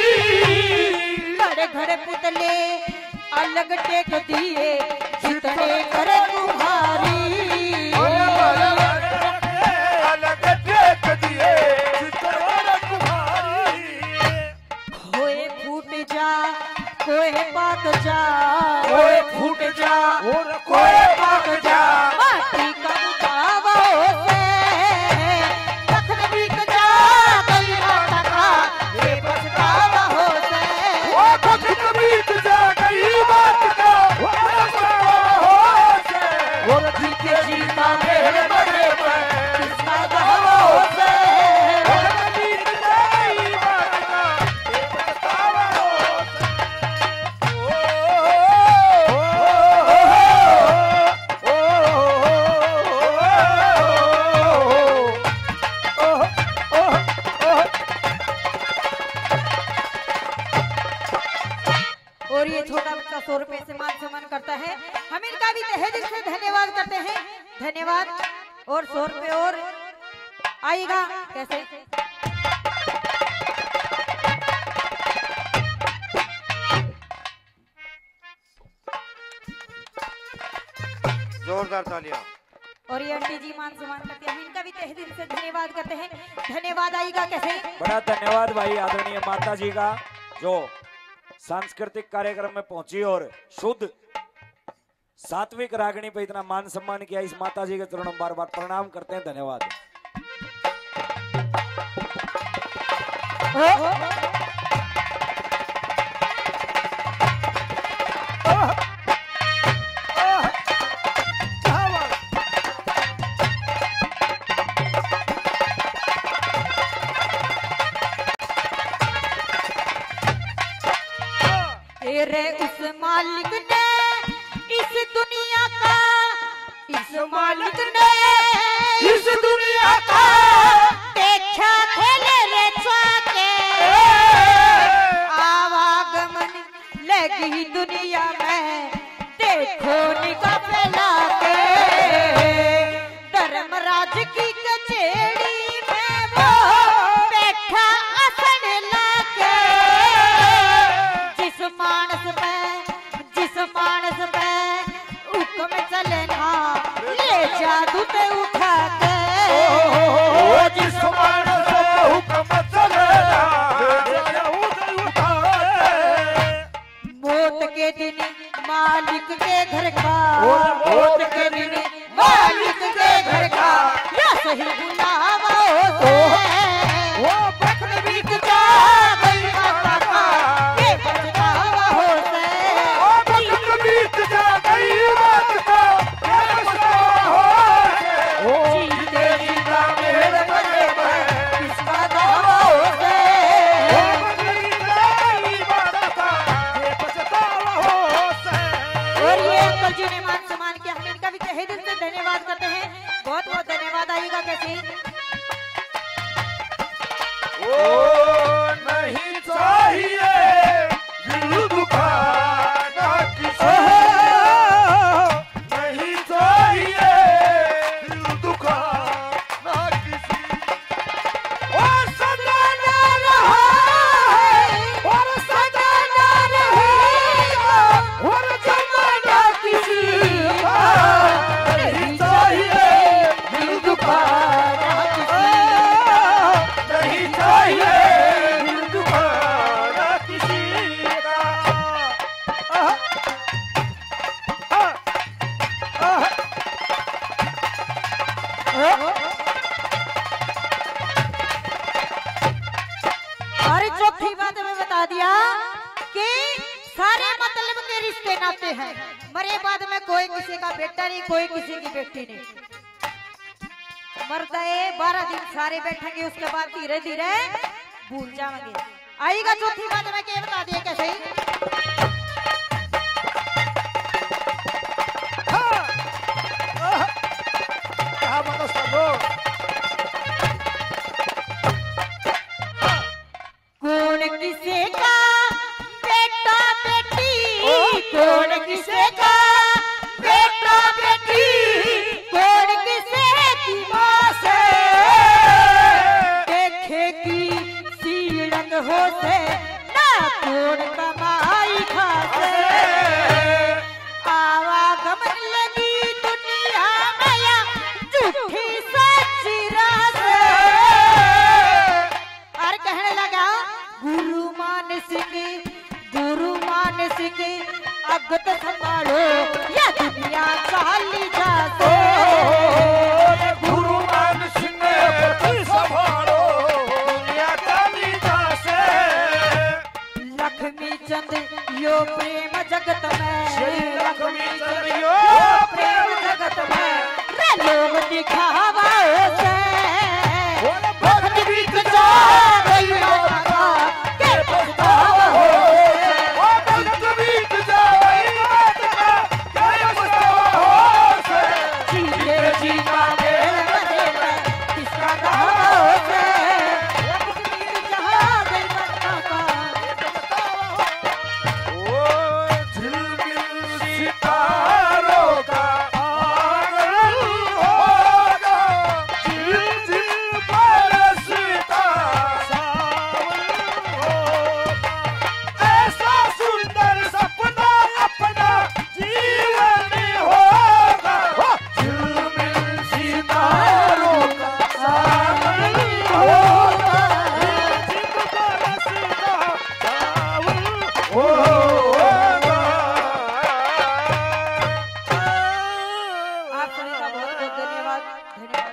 घड़े घड़े पुतले अलग टेक दिए जितने करे तुम्हारी अलग टेक दिए जितने तुम्हारी खोए फूट जा कोई पाक जा कोई फूट जा कोई पाक जा माटी का बुझावा से लखन बीत जा कई माता का ये पछतावा हो से वो खुद बीत जा गई बात का वो दिल के जीता मेरे बड़े पे किसका गहवा हो से बीत जा गई बात का ये पछतावा हो और ये छोटा बच्चा सौ रुपए से मान सम्मान करता है। हम इनका भी तहे दिल से धन्यवाद करते हैं। धन्यवाद। और सौ रुपए और आएगा कैसे? जोरदार तालियां। और ये आंटी जी मान सम्मान करते हैं। हम इनका भी तहे दिल से धन्यवाद करते हैं। धन्यवाद। आएगा कैसे? बड़ा धन्यवाद भाई आदरणीय माता जी का जो सांस्कृतिक कार्यक्रम में पहुंची और शुद्ध सात्विक रागनी पे इतना मान सम्मान किया। इस माता जी के चरणों में बार बार प्रणाम करते हैं। धन्यवाद। तेरे उस मालिक ने इस दुनिया का इस मालिक ने इस दुनिया का देखा खेले रे के आवागमन लगी दुनिया में देखो निगाह फैला के धर्मराज की कचेरी में वो बैठा आसन लाके जिस मानस में जिस मानस में हुक्म चलना ले जादू ते उठा के जिस मानस में हुक्म चलेगा मौत के दिन मालिक के घर का मौत के नहीं बुलावा हो वो बखन बीत जा गई माता का ये पछतावा हो से ओ बखन बीत जा गई रात का ये पछतावा हो से ओ जीते जीता मेरे बने में किसका दावा हो से ओ बखन गई बात का ये पछतावा हो से। और ये अंकल जी ने मान सम्मान किया, हम इनका भी तहे दिल से धन्यवाद करते हैं। बहुत बहुत धन्यवाद। आइएगा कैसे ओ नहीं चाहिए दिल दुखाना किसी, नहीं चाहिए दिल दुखाना किसी। ओ सजाना रहा है और सजाना रहेगा और जमाना किसी का, नहीं चाहिए दिल दुखाना किसी, नहीं चाहिए दिल दुखाना किसी का। आहा, आहा, आहा। और चौथी बात में बता दिया कि सारे मतलब के रिश्ते नाते हैं, मरे बाद में कोई किसी का बेटा नहीं, कोई किसी की बेटी नहीं। मरता है बारह दिन सारे बैठेंगे, उसके बाद धीरे धीरे भूल जाएंगे। आएगा चौथी बात में क्या बता दिया कैसे ही कहा मतलब सबो कौन किसे का बेटा बेटी, कौन किसे का बेटा बेटी, कौन किसे की माँ से देखे की सीलंग हो से ना कौन कमाई खासे। आवागमन लगी दुनिया नया झूठी सच्ची रासे। और कहने लगा गुरु मान सिंह, गुरु मान सिंह अगत संभालो या दुनिया चाली जासे। गुरु मान सिंह पति संभालो दुनिया चाली जासे। लक्ष्मी चंद यो प्रेम जगत में, लक्ष्मी चंद यो प्रेम जगत में रे लोग दिखावा से भक्त बीत जा गई माता का के पछतावा हो से। ओ भक्त बीत जा गई माता का क्या पछतावा हो से। जीते जीता मेरे बदे में किसका दावा हो से लक्ष्मी जहाँ गई माता का। ओ झिलमिल सितारों का आंगन होगा, झिलझिल बरसता सावन होगा। ऐसा सुंदर सपना अपना जीवन होगा, झिलमिल सितारों का आंगन होगा, झिलझिल बरसता सावन होगा। आप सभी का बहुत बहुत धन्यवाद धन्यवाद।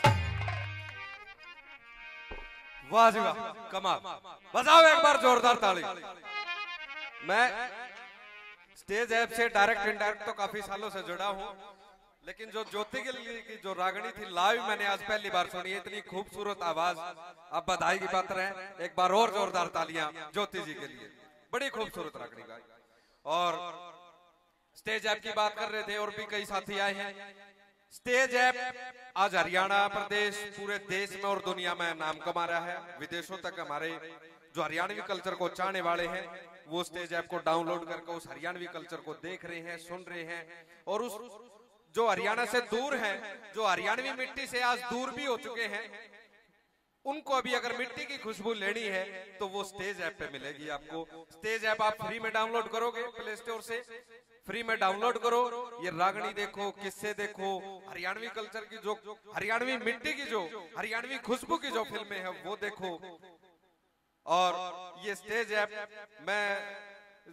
वाह जी वाह, कमाल। बजाओ एक बार जोरदार ताली। मैं स्टेज ऐप से डायरेक्ट इनडायरेक्ट तो काफी सालों से जुड़ा हूँ, लेकिन जो ज्योति गिल की जो रागनी थी लाइव मैंने आज पहली बार सुनी। इतनी खूबसूरत आवाज, अब बधाई की पात्र है। एक बार और जोरदार तालियां ज्योति जी के लिए, बड़ी खूबसूरत रागनी गाई। और स्टेज ऐप की बात कर रहे थे और भी कई साथी आए हैं। स्टेज ऐप आज हरियाणा प्रदेश पूरे देश में और दुनिया में नाम कमा रहा है। विदेशों तक हमारे जो हरियाणवी कल्चर को चाहने वाले हैं वो स्टेज ऐप को डाउनलोड करके उस हरियाणवी कल्चर को देख रहे हैं, सुन रहे हैं। और उस जो हरियाणा से दूर हैं, जो हरियाणवी मिट्टी से आज दूर भी हो चुके हैं, उनको अभी अगर मिट्टी की खुशबू लेनी है तो वो स्टेज ऐप पे मिलेगी आपको। स्टेज ऐप आप फ्री में डाउनलोड करोगे प्ले स्टोर से, फ्री में डाउनलोड करो। ये रागनी देखो, किस्से देखो, हरियाणवी कल्चर की जो हरियाणवी मिट्टी की जो हरियाणवी खुशबू की जो फिल्में हैं वो देखो। और ये स्टेज ऐप मैं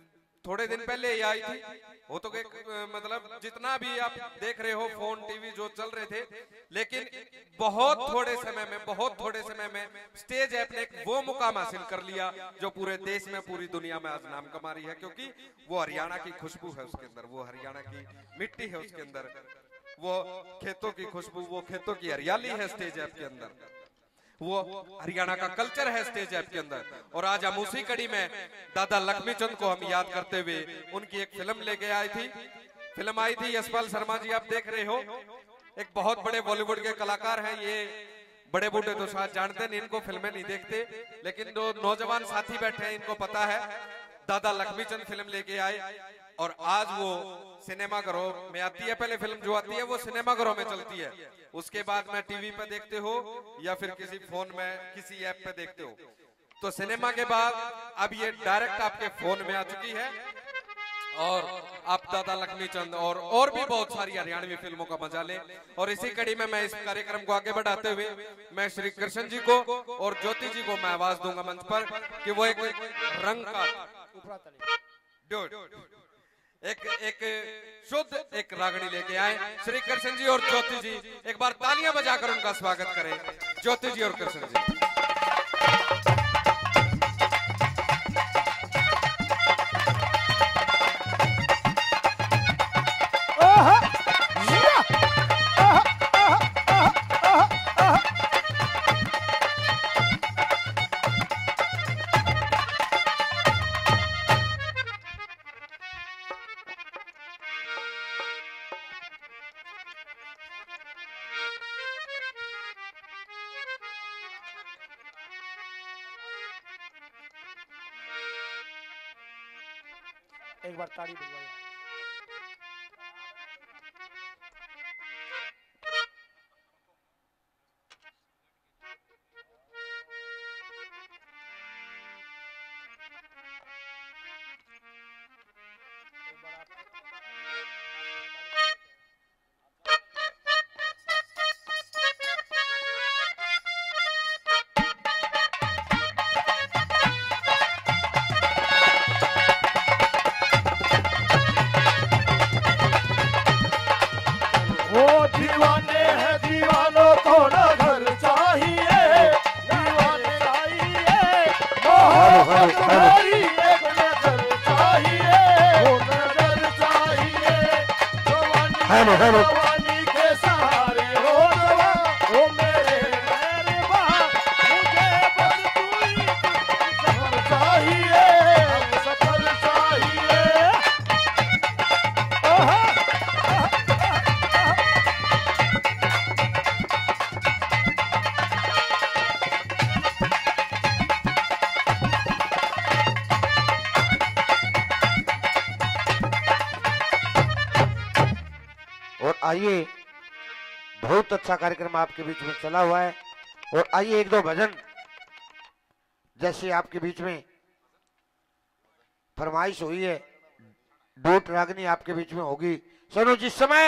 थोड़े दिन पहले ही आई थी। वो तो एक मतलब जितना भी आप देख रहे हो फोन टीवी जो चल रहे थे, लेकिन बहुत थोड़े समय में बहुत थोड़े समय में स्टेज ऐप ने एक वो मुकाम हासिल कर लिया जो पूरे देश में पूरी दुनिया में आज नाम कमा रही है, क्योंकि वो हरियाणा की खुशबू है उसके अंदर, वो हरियाणा की मिट्टी है उसके अंदर, वो खेतों की खुशबू, वो खेतों की हरियाली है स्टेज ऐप के अंदर, वो हरियाणा का कल्चर है स्टेज ऐप के अंदर। और आज हम उसी कड़ी में दादा लक्ष्मीचंद को हम याद करते हुए उनकी एक फिल्म लेके आई थी। फिल्म आई थी यशपाल शर्मा जी, आप देख रहे हो, एक बहुत बड़े बॉलीवुड के कलाकार हैं। ये बड़े बूढ़े तो शायद जानते नहीं, इनको फिल्में नहीं देखते, लेकिन जो नौजवान साथी बैठे हैं इनको पता है। दादा लक्ष्मीचंद फिल्म लेके आए और आज वो सिनेमाघरों में आती है। पहले फिल्म जो आती है वो सिनेमाघरों में चलती है, उसके बाद में टीवी पे देखते हो या फिर किसी फोन में किसी ऐप पे देखते हो। तो सिनेमा के बाद अब ये डायरेक्ट आपके फोन में आ चुकी है और आप दादा लक्ष्मीचंद और और भी बहुत सारी हरियाणवी फिल्मों का मजा लें। और इसी कड़ी में मैं इस कार्यक्रम को आगे बढ़ाते हुए मैं श्री कृष्ण जी को और ज्योति जी को मैं आवाज दूंगा मंच पर कि वो एक रंग का एक एक शुद्ध एक रागनी लेके आए। श्री कृष्ण जी और ज्योति जी, एक बार तालियां बजाकर उनका स्वागत करें, ज्योति जी और कृष्ण जी। एक बार ताली बजवाइए। दीवाने हैं दीवानों को न घर चाहिए, दीवाने चाहिए मोहब्बत भरी एक नजर चाहिए, वो नजर चाहिए जवानी जवानी के सहारे हो जवा, ओ मेरे मेहरबान मुझे बस तू ही सफर चाहिए, सफर चाहिए। ओहो आइए, बहुत अच्छा कार्यक्रम आपके बीच में चला हुआ है। और आइए एक दो भजन जैसे आपके बीच में फरमाइश हुई है, डोट रागनी आपके बीच में होगी। सुनो, जिस समय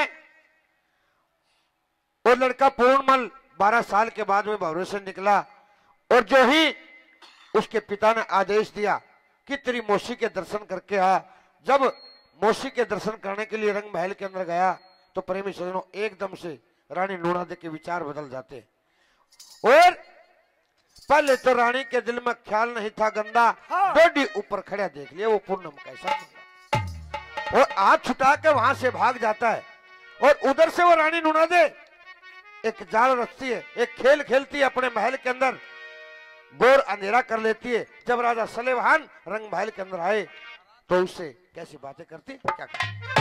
वो लड़का पूर्णमल बारह साल के बाद में भवरे से निकला और जो ही उसके पिता ने आदेश दिया कि तेरी मौसी के दर्शन करके आ, जब मौसी के दर्शन करने के लिए रंग महल के अंदर गया तो प्रेमी सज्जनों एकदम से रानी नूनादे के विचार बदल जाते। और पहले तो रानी के दिल में ख्याल नहीं था गंदा, डोडी ऊपर खड़ा देख लिया वो पूर्णम कैसा और हाथ छुटा के वहां से भाग जाता है। और उधर से वो रानी नूनादे एक जाल रचती है, एक खेल खेलती है अपने महल के अंदर, गोर अंधेरा कर लेती है। जब राजा सलेवान रंग महल के अंदर आए तो उससे कैसी बातें करती, क्या करती?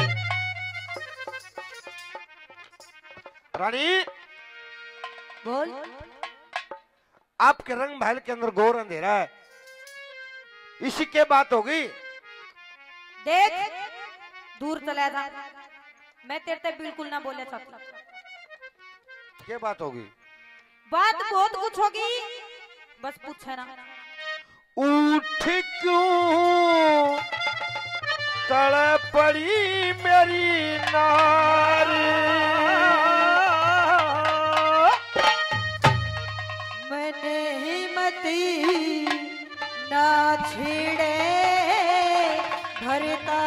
रानी बोल। आपके रंग महल के अंदर घोर अंधेरा है, इसी के बात होगी। देख दूर चला जा, मैं तेरे से बिल्कुल ना बोले सकता। क्या बात होगी? बात बहुत कुछ होगी, बस पूछे ना। उठ क्यों तड़ पड़ी मेरी नारी, ना छेड़े भरता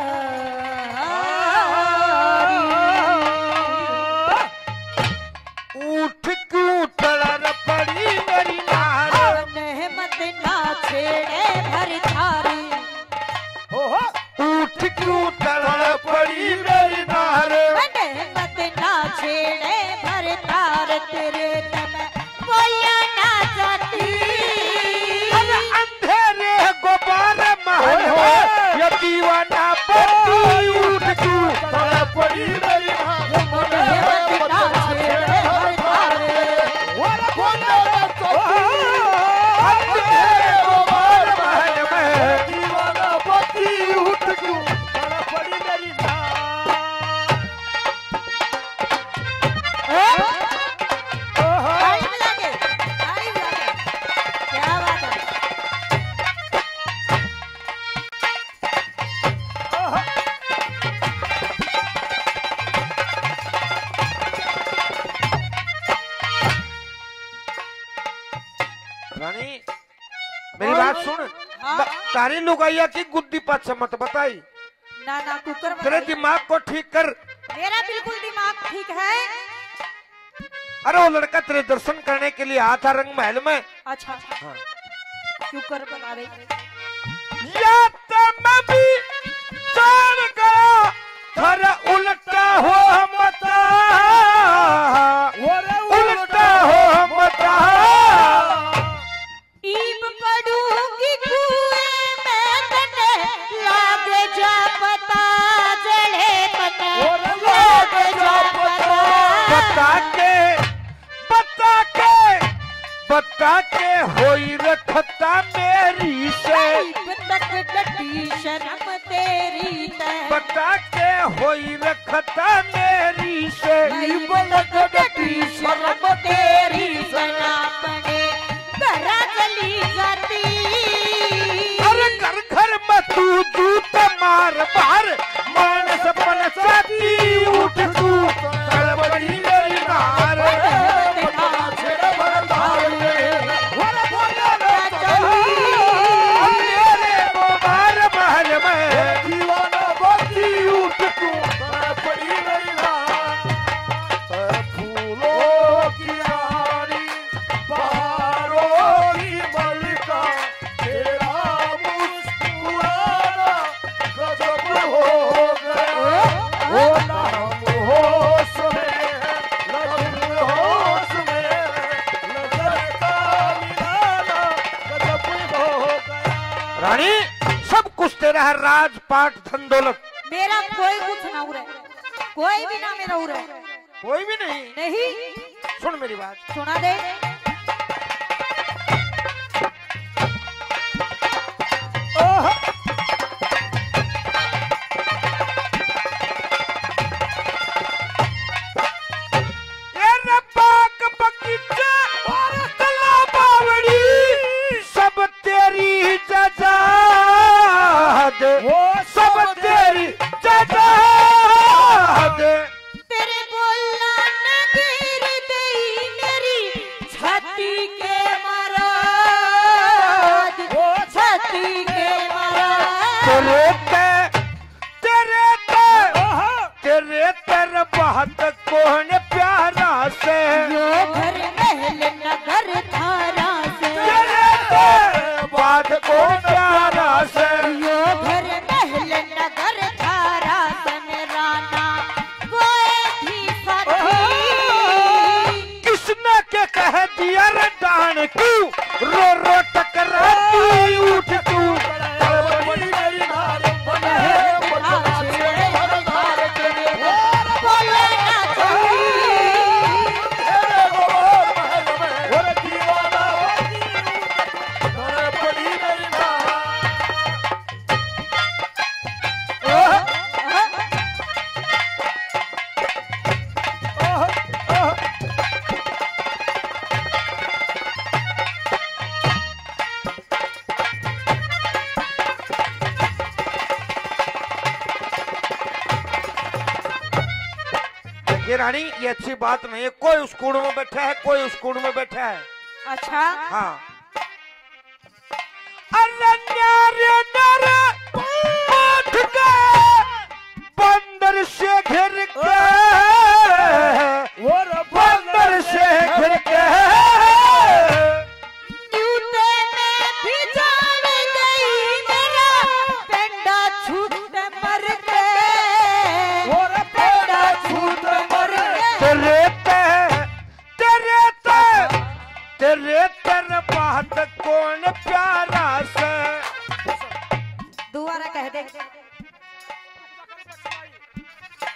उठ क्यों तलर पड़ी मेरी नार नहमत ना छेड़े भर थारी उठ क्यों तलर पड़ी मेरी नार नहमत ना छेड़े भर तार तेरे तम बोया ना जाती अंधेरे गुब्बार महल में ये दीवाना बत्ती उठ क्यों तलर पड़ी मेरी नार नहमत ना छेड़े भर तारे अंधेरे गुब्बार महल में दीवाना बत्ती उठ क्यों तलर पड़ी मेरी नार टाइम लगे टाइम लगे क्या बात है रानी मेरी बात सुन हाँ? तारी लुगाइया की गुद्दी पाछे मत बताई ना ना कुकर तेरे बनाई। दिमाग को ठीक कर मेरा बिल्कुल दिमाग ठीक है। अरे वो लड़का तेरे दर्शन करने के लिए आया था रंग महल में अच्छा हाँ। कुकर बना रही या तो मैं भी जान गया थारा उल्टा हो मता उल्टा हो मता ईब पड़ूंगी कुएं में तने लागे जा पता जले पता लागे जा पता बता के बता के बता के होई रखता मेरी से ईब तक डटी शर्म तेरी तय बता के होई रखता मेरी से ईब तक डटी शर्म तेरी सना पड़े घरा चली जाती अरे घर घर में तू जूत मार बार मानस पन साथी उठ तू तड़बड़ी मेरी नार मेरे मोबार महल में दीवाना बत्ती उठ तू तड़बड़ी मेरी नार फूलों की रानी बहारों की मलिका तेरा मुस्कुराना गजब हो गया ओ नाम होश में लफ्ज़ होश में नजर का मिलाना गजब हो गया रानी सब कुछ तेरा है राजपाट धन दौलत मेरा कोई कुछ ना उड़े कोई भी ना मेरा उड़े कोई भी नहीं नहीं सुन मेरी बात सुना दे तेरे बाग बगीचे और तला बावड़ी सब तेरी जजाद वो सब तेरी जजाद तेरे बोलना न गिर गई मेरी छाती के मराद छाती के मराद तेरे ते तेरे ते तेरे तर बहुत कौन प्यारा से यो घर महल नगर थारा से तेरे ते बहुत कौन प्यारा से यो घर महल नगर थारा से मेरा ना कोई भी साथी किसने के कह दिया रे डान क्यों रो रो टकराती उठ तू तड़बड़ी मेरी नार बने बोले ना और दीवाना तड़बड़ी मेरी नार ये रानी ये अच्छी बात नहीं है कोई उस कूड़ में बैठा है कोई उस कूड़ में बैठा है अच्छा हाँ अरे न्यारे न्यारे ओ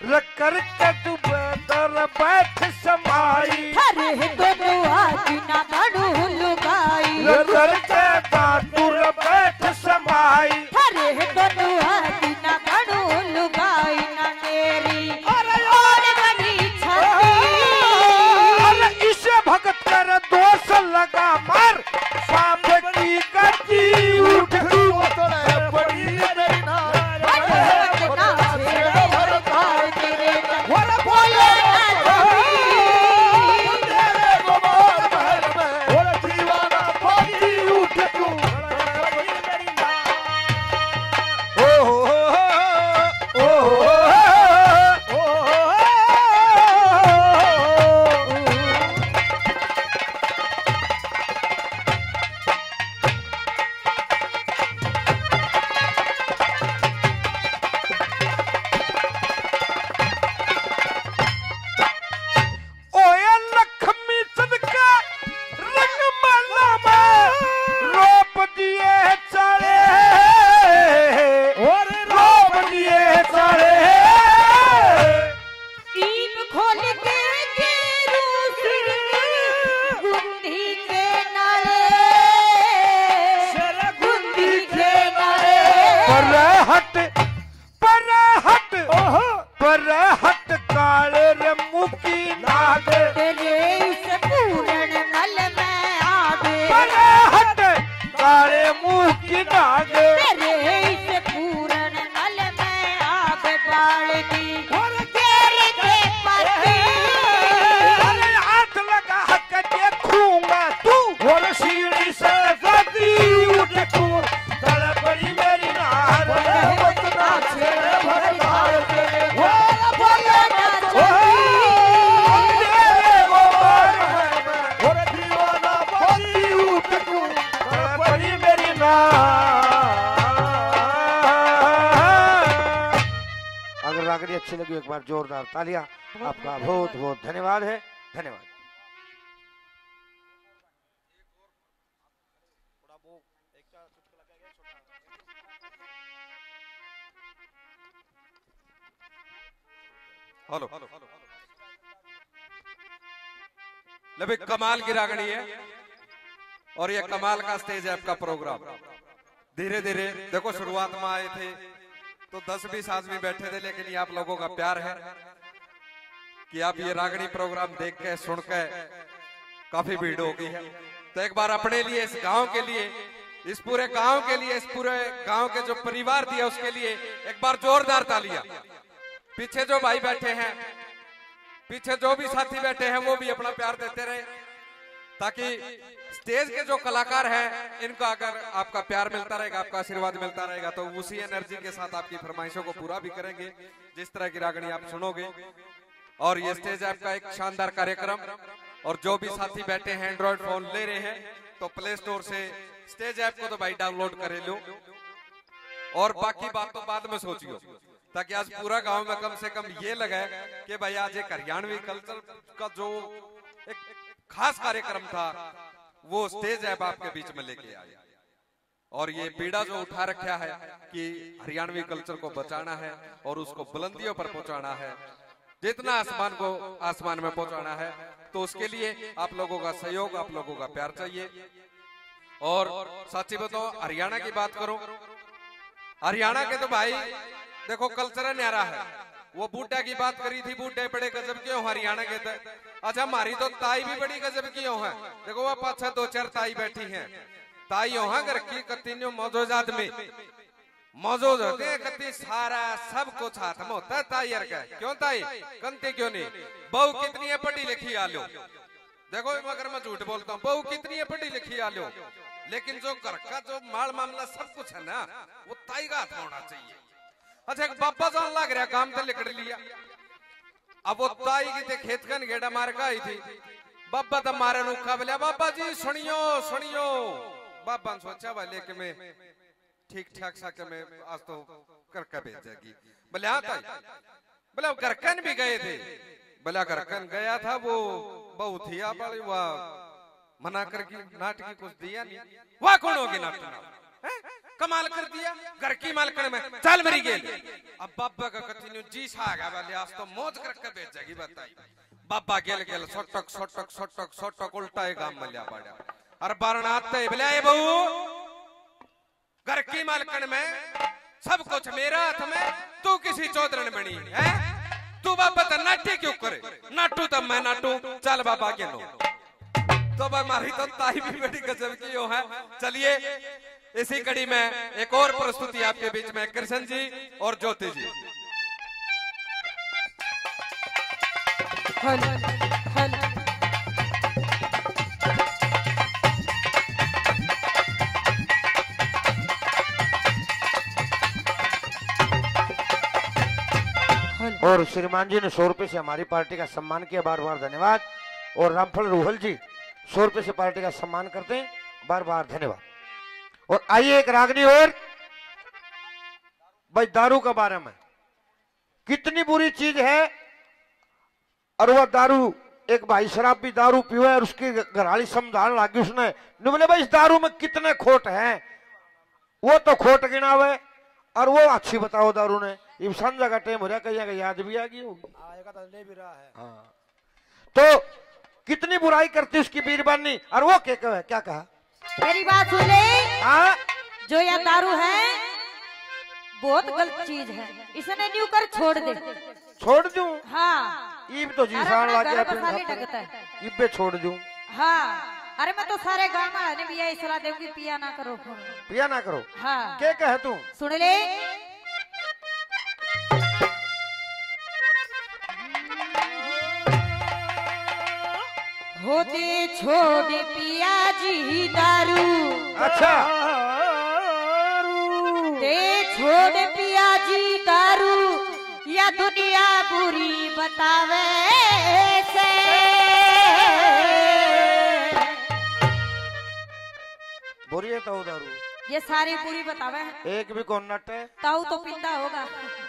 करके तू बेदर बैठ समाई हरे तो दुआ बिना बड़ू लुगाई करके बातुर बैठ समाई हरे तो दुआ बिना बड़ू लुगाई ना तेरी और बनी छती अरे इसे भगत कर दोष लगा मार सांप की गति उठ पड़ी मेरी ना अच्छी लगी एक बार जोरदार तालियां। आपका बहुत बहुत धन्यवाद है। धन्यवाद। हेलो ले भाई, कमाल की रागणी है और ये कमाल का स्टेज है आपका प्रोग्राम। धीरे धीरे देखो, शुरुआत में आए थे तो दस बीस आदमी बैठे थे, लेकिन ये आप लोगों का प्यार है कि आप ये रागणी प्रोग्राम देख के सुन के काफी भीड़ हो गई है। तो एक बार अपने लिए, इस गांव के लिए, इस पूरे गांव के लिए, इस पूरे गांव के जो परिवार दिया उसके लिए एक बार जोरदार तालियां। पीछे जो भाई बैठे हैं, पीछे जो भी साथी बैठे हैं, वो भी अपना प्यार देते रहे, ताकि स्टेज के जो कलाकार हैं इनका अगर आपका प्यार मिलता रहेगा, आपका आशीर्वाद मिलता रहेगा, तो उसी एनर्जी के साथ आपकी फरमाइशों को पूरा भी करेंगे जिस तरह की रागणी आप सुनोगे। और ये स्टेज आपका एक शानदार कार्यक्रम। और जो भी साथी बैठे हैं एंड्रॉइड फोन ले रहे हैं तो प्ले स्टोर से स्टेज ऐप को तो भाई डाउनलोड करे लो, और बाकी बात तो बाद में सोचियो, ताकि आज पूरा गांव में कम से कम ये लगे कि भाई आज एक हरियाणवी कल्चर का जो एक खास कार्यक्रम था वो स्टेज ऐप आपके बीच में लेके आया। और ये पीड़ा जो उठा रखा है कि हरियाणवी कल्चर को बचाना है और उसको बुलंदियों पर पहुंचाना है, जितना आसमान को आसमान में पहुंचाना है, तो उसके लिए आप लोगों का सहयोग, आप लोगों का प्यार चाहिए। और सच्ची बताओ, हरियाणा की बात करो, हरियाणा के तो भाई देखो कल्चर न्यारा है। वो बूटा की बात करी थी, बूटे बड़े गजब के हो हरियाणा के। अच्छा, हमारी तो ताई भी बड़ी गजब की हो है। देखो वो पांच दो चार ताई बैठी हैं, ताई हो घर की कत्ती मौजूद में मौजूद होते हैं, कत्ती सारा सब कुछ हाथ में होता है ताई यार का। क्यों ताई कंते क्यों नहीं? बहू कितनी है पढ़ी लिखी आलो। देखो मगर मैं झूठ बोलता हूँ, बहू कितनी है पढ़ी लिखी आलो, लेकिन जो घर का जो माल मामला सब कुछ है ना, वो ताई का हाथ में होना चाहिए। अच्छा, एक बाबा जान लग रहा काम तो लिकड़ लिया। अब वो ताई की थे खेत कन गेड़ा मार का आई थी, बाबा तो मारे नुखा बोलिया, बाबा जी सुनियो सुनियो। बाबा ने सोचा वाले कि मैं ठीक ठाक सा के मैं आज तो करके भेजेगी। बोले हाँ ताई, बोले करकन भी गए थे। बोला करकन गया था, वो बहु थी आप वाह मना करके नाटकी कुछ दिया नहीं, वाह कौन होगी नाटक, कमाल कर दिया घर की मालकन में। चल मेरी गेल अब बाबा का कथिन्यू जी सागा वाले आज तो मौज करके बेचेगी बताई बाबा गेल गेल सोटक सोटक सोटक सोटक उल्टा ही काम मल्या पड़ा और बारनाथ ते बोले बहू घर की मालकन में सब कुछ मेरा हाथ में तू किसी चौधरन बनी है तू बाबा तो नाटी क्यों करे नाटू तब मैं नाटू चल बाबा के नो तो भाई मारी तो ताई भी बड़ी गजब की हो है। चलिए इसी कड़ी में एक और प्रस्तुति आपके बीच में कृष्ण जी और ज्योति जी। हल, हल। और श्रीमान जी ने सौ रुपए से हमारी पार्टी का सम्मान किया, बार बार धन्यवाद। और रामफल रोहल जी सौ रुपए से पार्टी का सम्मान करते हैं, बार बार धन्यवाद। और आइए एक रागनी और भाई दारू के बारे में कितनी बुरी चीज है। और वह दारू एक भाई शराब भी दारू पियो है और उसकी घरवाली समझाने लगी उसने न बोले भाई इस दारू में कितने खोट हैं, वो तो खोट गिनावे और वो अच्छी बताओ दारू ने इंसान जगह टाइम हो रहा कहीं याद भी आ गई होगी आएगा तो ले भी रहा है। हाँ तो कितनी बुराई करती उसकी बीरबानी और वो क्या कहा क्या कहा मेरी बात सुन ले। हाँ जो यह दारू है बहुत गलत चीज है, इसने न्यू कर छोड़ दे। छोड़ दूं? हाँ ईब तो जीसान अरे लाके अपना अपने घर बसा खाते के ढकता है। ईब पे छोड़ दूं? हाँ अरे मैं तो सारे गांव में रहने भी यही सलाह दूंगी पिया ना करो। पिया ना करो। हाँ क्या कहे तू? सुन ले। होते छोड़ पिया जी दारू। अच्छा ते छोड़ पिया जी दारू या दुनिया बुरी बतावे से। बुरी है तो दारू ये सारी बुरी बतावे है। एक भी कौन नट है ताऊ तो पिंदा होगा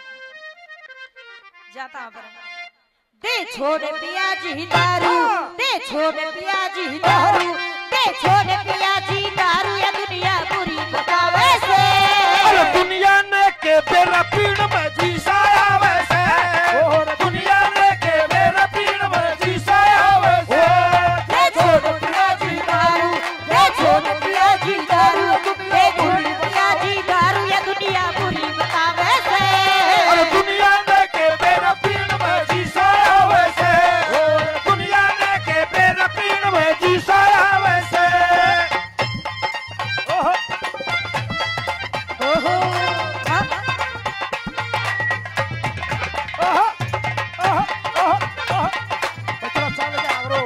जाता पर दे छोड़ पिया जी दारू दे छोड़ पिया जी दारू दे छोड़ पिया जी दारू या दुनिया बुरी बतावे से। अरे दुनिया ने के बेरा पीण में जी साया वैसे और दुनिया ने के बेरा पीण में जी साया वैसे। दे छोड़ पिया जी दारू दे छोड़ पिया जी दारू दे छोड़ पिया जी दारू या दुनिया बुरी बतावे से। अरे दुनिया ने के बेरा पीण में जी साया वैसे और दुनिया ने के बेरा पीण में जी साया वैसे। ओहो ओहो हाँ। ओहो ओहो ओहो ओहो चलो चल जा आवरो।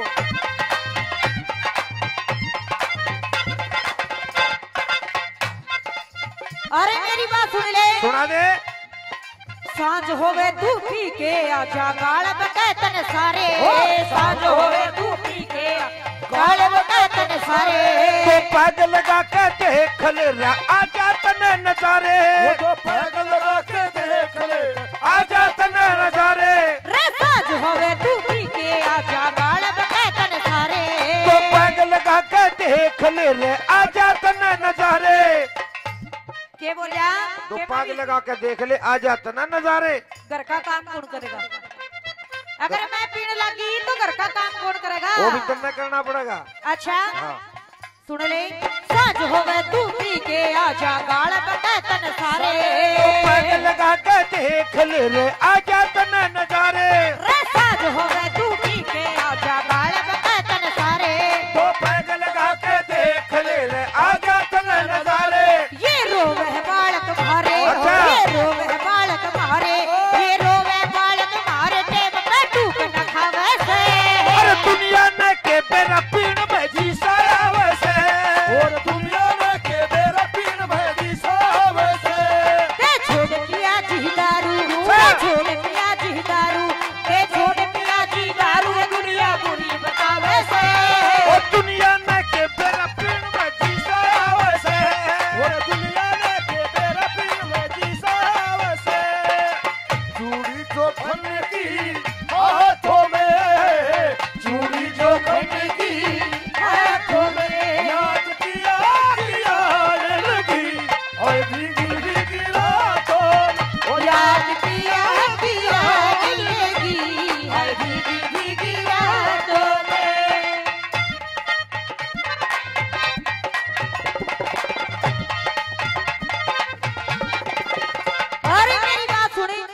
अरे मेरी बात सुन ले। सुना दे। सांझ होवे तू पी के आजा गाल बकैतन सारे। सांझ होवे तू पी के गाल बकैतन सारे। तो पैग लगा के देख ले रे आजा तने नजारे। तो पैग लगा के देख ले आजा तने नजारे। रे सांझ होवे तू पी के आजा गाल बकैतन सारे। तो पैग लगा के देख ले रे आजा तने नजारे। के बोलिया तो के पैग बोली? लगा के देख ले आजा तने नजारे। घर का काम कौन करेगा? अगर मैं पीने लगी तो घर का काम कौन करेगा? वो भी तन्ने करना पड़ेगा। अच्छा हाँ सुन ले। सांझ होवे तू पी के आजा गाल बकैतन सारे। तो पैग लगा के देख ले रे आजा तने नजारे। रे सांझ होवे तू पी के आजा गाल बकैतन सारे। तो पैग लगा के देख ले रे आजा तने नजारे। ये रोवे है बालक मारे अच्छा। ये रोवे है बालक मारे ये रोवे बालक मारे टेम पे टूक न खावे से। अरे दुनिया ने के बेरा पीण में जी साया वैसे और दुनिया ने के बेरा पीण में जी साया वैसे। दे छोड़ पिया जी दारू दे छोड़ पिया जी दारू दे छोड़ पिया जी दारू ये दुनिया बुरी बतावे से। और दुनिया ने के बेरा पीण में जी साया वैसे और दुनिया ने के बेरा पीण में जी साया वैसे। चूड़ी जो खन की हाथों में चूड़ी जो खन की हाथों में याद किया किया लगी और भीगी भीगी रातों ओ यार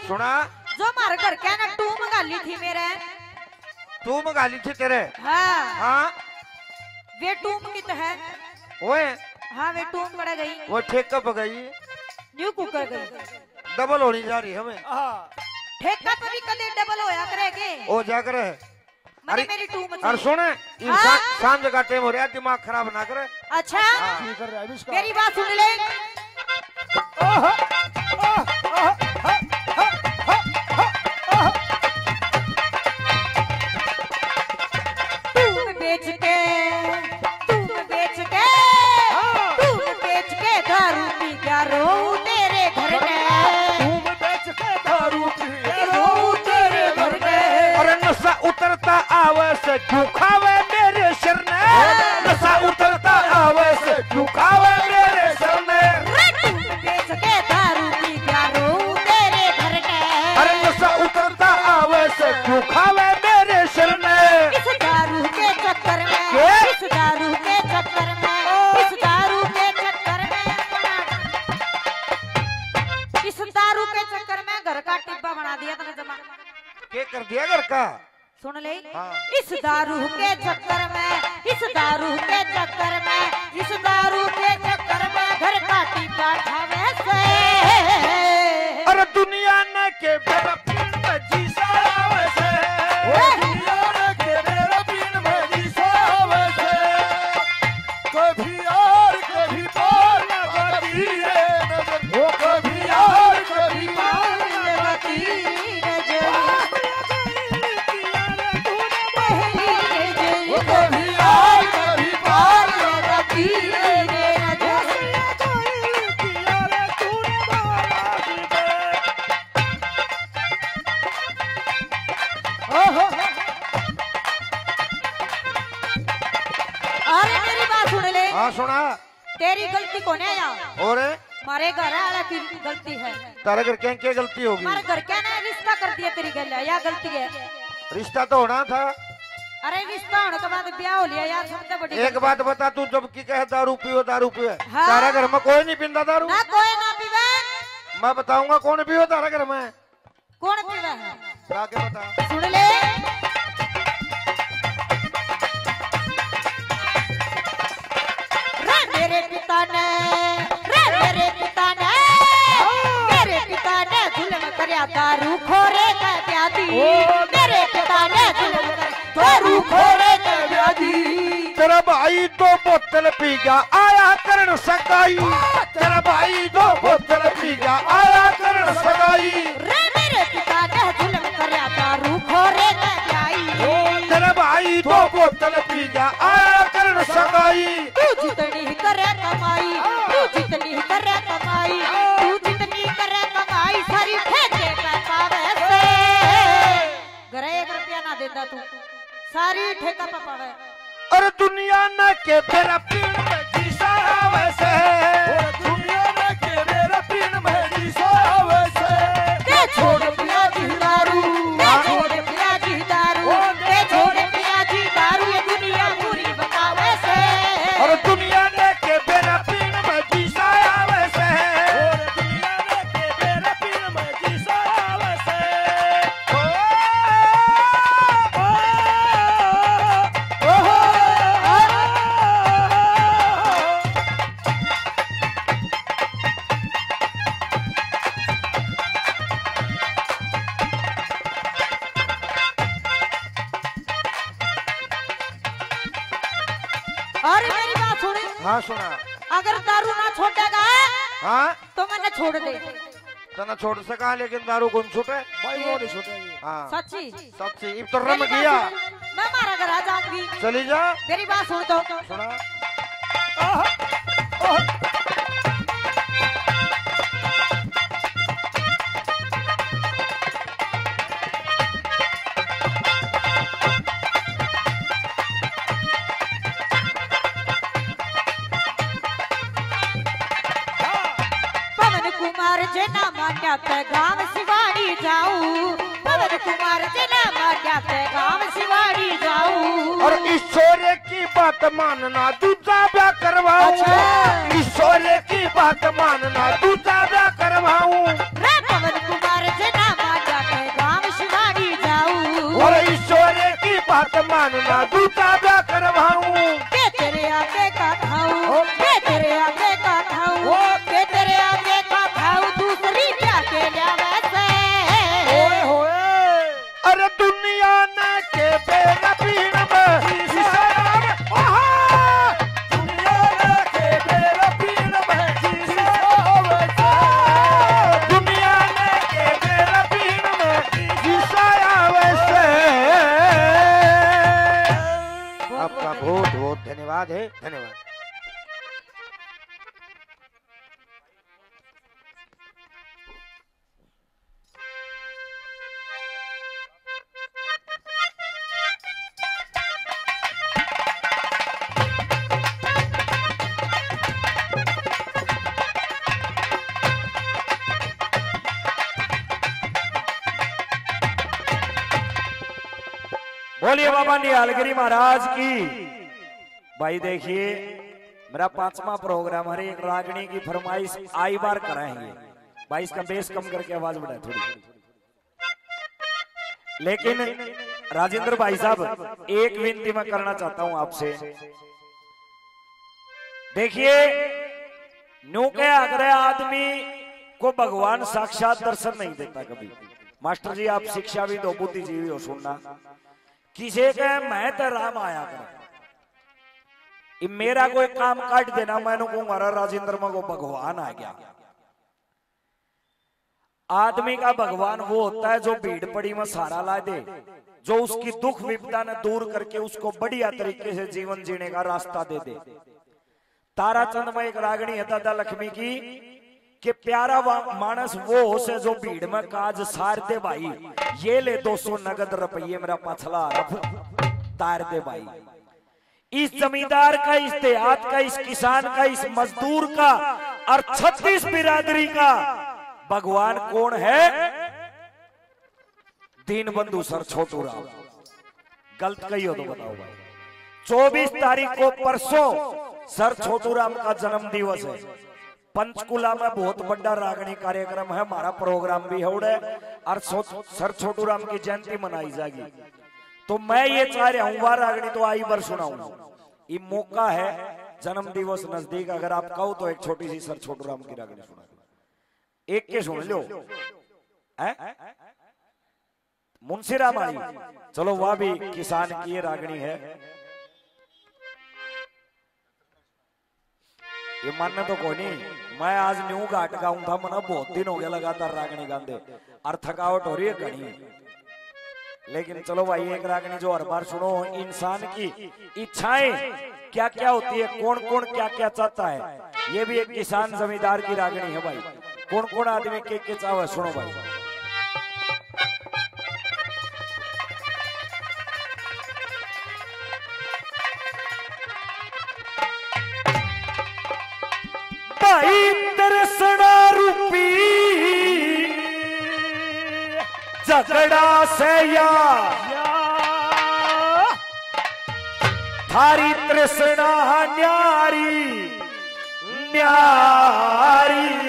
सुना जो मारे घर क्या ना टू मंगा ली थी मेरे। तू मंगा ली थी तेरे? हाँ हाँ वे टूम की तो है। ओए हाँ वे टूम पड़ गई। वो ठेक कब गई? न्यू कुकर गई। डबल होनी जा रही हमें। ठेका तो भी कदे डबल होया करेगे। ओ जा करे। अरे मेरी टूम अरे सुन हाँ? शाम जगह टाइम हो रहा, दिमाग खराब ना करे। अच्छा मेरी बात सुन ले। तुम बेच के तुम बेच के तुम बेच के दारू पी क्या रो तेरे घर में। तुम बेच के दारू पी रो तेरे घर में। अरे नशा उतरता आवे से क्यों खावे मेरे सिर ने? नशा उतरता आवे से क्यों खावे मेरे सिर ने? तुम बेच के दारू पी क्या रो तेरे घर में। अरे नशा उतरता आवे से क्यों खावे मेरे सिर ने? इस दारू के चक्कर में क्या? इस दारू के चक्कर में इस दारू के चक्कर में इस दारू के चक्कर में घर का टिब्बा बना दिया तने जमा। क्या कर दिया घर का? सुन ले। हाँ। इस दारू के चक्कर में इस दारू के चक्कर में इस दारू के चक्कर में घर का टिब्बा ठावे से। अरे दुनिया ने के बेरा पीण में जी सावे से। दुनिया ने के बेरा पीण में जी सावे से। कभी यार कभी पार लगाती है नजर, वो कभी यार कभी पार लगाती नजर। वो कभी यार कभी पार लगाती है नजर। अरे मेरी बात सुन ले। हाँ सुना। तेरी गलती कौन है यहाँ? और मारे घर वाला की गलती है। तारे घर क्या क्या गलती होगी? मारे घर क्या ना रिश्ता कर दिया तेरी गल है या गलती है? रिश्ता तो होना था। अरे रिश्ता होने के बाद ब्याह हो लिया यार, सबसे बड़ी एक बात बता, तू जब की कहे दारू पियो दारू पियो, हाँ? तारा घर में कोई नहीं पींदा दारू? ना कोई ना पीवे। मैं बताऊंगा कौन पियो तारा घर में। कौन पीवे है? जाके बता। सुन ले। रे मेरे पिता ने रे मेरे पिता ने मेरे पिता ने जुल्म करया दारू खोरे का ब्यादी। मेरे पिता ने जुल्म कर दारू खोरे का ब्यादी। तेरा भाई दो बोतल पी गया आया करण सगाई। तेरा भाई दो बोतल पी गया आया करण सगाई। रे मेरे पिता ने जुल्म करया दारू खोरे का ब्याई। तेरा भाई दो बोतल पी गया आया करण सगाई। तू जितनी करे कमाई तू जितनी करे कमाई तू जितनी करे कमाई सारी ठेके पे पावे से। घरे एक रुपया ना देता तू, सारी ठेका पे पावे। अरे दुनिया न के तेरा पीण में जी सावे से। दुनिया ने के बेरा पीण में जी सावे से। ते छोड़ पिया जी दारू ते छोड़ पिया जी दारू ते छोड़ पिया जी दारू ये दुनिया पूरी बतावे से। अरे दुनिया ने के तेरा पीण में जी सावे से। दुनिया ने के बेरा पीण में जी सावे से। ओ, ओ, ओ, अरे मेरी बात सुन, हाँ सुना। अगर दारू ना छोड़ेगा हाँ तो मैंने छोड़ दे। तना छोड़ सका लेकिन दारू कौन छूटे? भाई वो नहीं छूटेगी। हाँ सच्ची सच्ची। इब तो रम मेरी बात गया। सुन, मैं मारा घर आ जाऊंगी। चली जा। मेरी बात सुन तो सुना। पवन कुमार जना मान्या पे गांव शिवाड़ी जाऊं। पवन कुमार जना मान्या पे गांव शिवाड़ी जाऊं। और ईश्वर की बात मानना दूजा ब्याह करवाऊं। अच्छा। ईश्वर की बात मानना दूजा ब्याह करवाऊं। रे पवन कुमार जना बात मानना दूता ब्याह करवाऊं के तेरे आगे का खाऊं के तेरे आगे का खाऊं के तेरे आगे का खाऊं दूसरी क्या के लिया वैसे ओए होए अरे दुनिया ने के बेरा पीण में ईशान ओहा दुनिया ने के बेरा पीण में ईशान दुनिया ने के बेरा पीण में ईशान वैसे आपका बहुत बहुत धन्यवाद है धन्यवाद। बोलिए बाबा निहालगिरी महाराज की। भाई देखिए मेरा पांचवा प्रोग्राम हर एक रागनी की फरमाइश आई बार कराएंगे। भाई इसका बेस कम करके आवाज बढ़ाए थोड़ी। लेकिन राजेंद्र भाई साहब एक विनती मैं करना चाहता हूं आपसे। देखिए न्यू के आग्रह आदमी को भगवान साक्षात दर्शन नहीं देता कभी। मास्टर जी आप शिक्षा भी दो बुद्धिजीवी हो सुनना। किसी के मैं तो राम आया कर मेरा कोई काम काट देना मैंने कहूंगा राजेंद्र में को भगवान आ गया। आदमी का भगवान वो होता है जो भीड़ पड़ी में सहारा ला दे, जो उसकी दुख विपदा ने दूर करके उसको बढ़िया तरीके से जीवन जीने का रास्ता दे दे। ताराचंद में एक रागनी है दादा लक्ष्मी की कि प्यारा मानस वो से जो भीड़ में काज सार दे भाई, ये ले दो सौ नगद रुपये मेरा पछला तार दे भाई। इस जमींदार का, इस देहात का, इस किसान का, इस मजदूर का और छत्तीस बिरादरी का भगवान कौन है? दीन बंधु सर छोटू राम। गलत कही हो तो बताओ भाई। चौबीस तारीख को परसों सर छोटू राम का जन्म दिवस है। पंचकुला में बहुत बड़ा रागनी कार्यक्रम है, हमारा प्रोग्राम भी है और सर छोटू राम की जयंती मनाई जाएगी। तो मैं ये चाह रहा हूँ वह रागनी तो आई बार सुनाऊं। ये मौका है, जन्म दिवस नजदीक, अगर आप कहो तो एक छोटी सी सर छोटू राम की रागनी सुना एक के सुन लो। मुंशीराम आई, चलो वह भी किसान की रागनी है। ये मानना तो कोई नहीं, मैं आज न्यू घाट गाऊं था, मना बहुत दिन हो गया लगातार रागनी गांधे और थकावट हो रही है घनी। लेकिन चलो भाई एक रागनी जो हर बार सुनो, इंसान की इच्छाएं क्या क्या होती है, कौन कौन क्या क्या चाहता है, ये भी एक किसान जमींदार की रागनी है भाई। कौन कौन आदमी के के चाहे सुनो भाई। भाई दर्शना रूपी झगड़ा से या थारी तृष्णा न्यारी न्यारी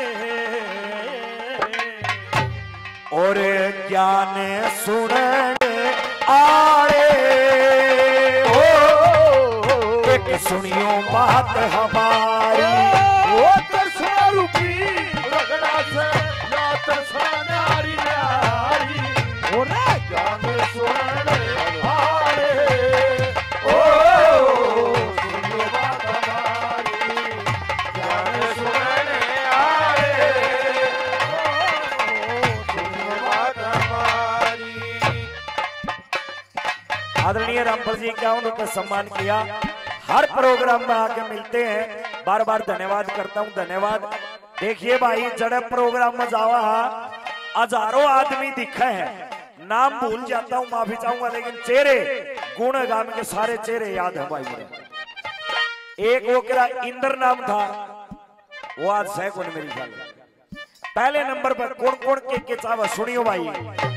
और ज्ञान सुनने आए हो, एक सुनियो बात हमारी। वो दर्शना रूपी रगड़ा से या दर्शना नारी नारी और ज्ञान सुनने आए ओ सुनियो बात हमारी, ज्ञान सुनने आए ओ सुनियो बात हमारी। आदरणीय रामपाल जी क्या उन्होंने सम्मान किया, हर प्रोग्राम में आके मिलते हैं, बार बार धन्यवाद करता हूं, धन्यवाद। देखिए भाई जड़े प्रोग्राम में जावा हजारों आदमी दिखे हैं, नाम भूल जाता हूं माफी चाहूंगा, लेकिन चेहरे गुण गान के सारे चेहरे याद है भाई मुझे। एक वो करा इंद्र नाम था, वो आज है कौन मेरी ख्याल। पहले नंबर पर कौन कौन के, के चावा सुनियो भाई।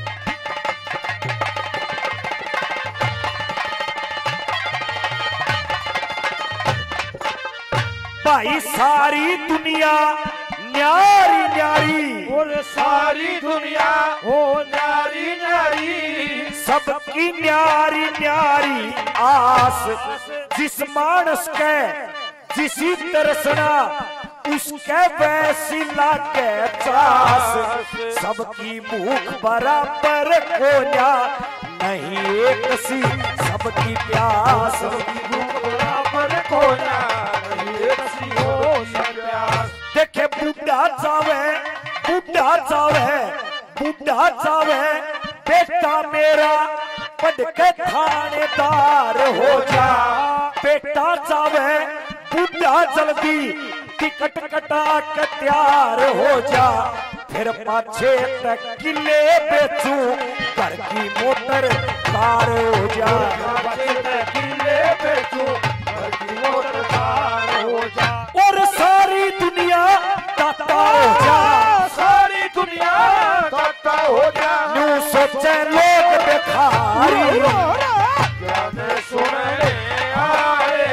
भाई सारी दुनिया न्यारी न्यारी और सारी दुनिया ओ न्यारी न्यारी, सब सबकी न्यारी न्यारी आस, जिस मानस के जिसी तरसना उसके वैसी लागे चास। सबकी भूख बराबर को जा नहीं एक सी सबकी प्यास। सबकी भूख बराबर को जा नहीं एक सी हो प्यास। देखे बुढ़ा चावे बुढ़ा चावे बुढ़ा चावे बेटा मेरा पढ़ के थानेदार हो जा। बेटा चावे बुढ़ा जल्दी टिकट कटा के तैयार हो जा। फिर पाछे तक किले बेचू घर की मोटर कार हो जा। किले बेचू घर की मोटर कार हो जा। और सारी दुनिया दाता हो जा। सारी दुनिया दाता हो जा। न्यू सोचे लोग बेखारी क्या मैं सुनने आए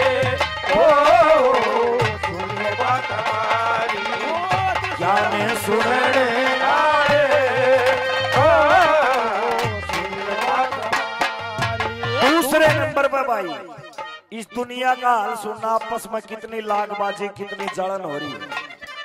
ओ सुने बात हमारी क्या मैं सुनने आए ओ सुने बात हमारी। दूसरे नंबर पर भाई इस दुनिया का हाल सुनना, आपस में कितनी लागबाजी कितनी जलन हो रही है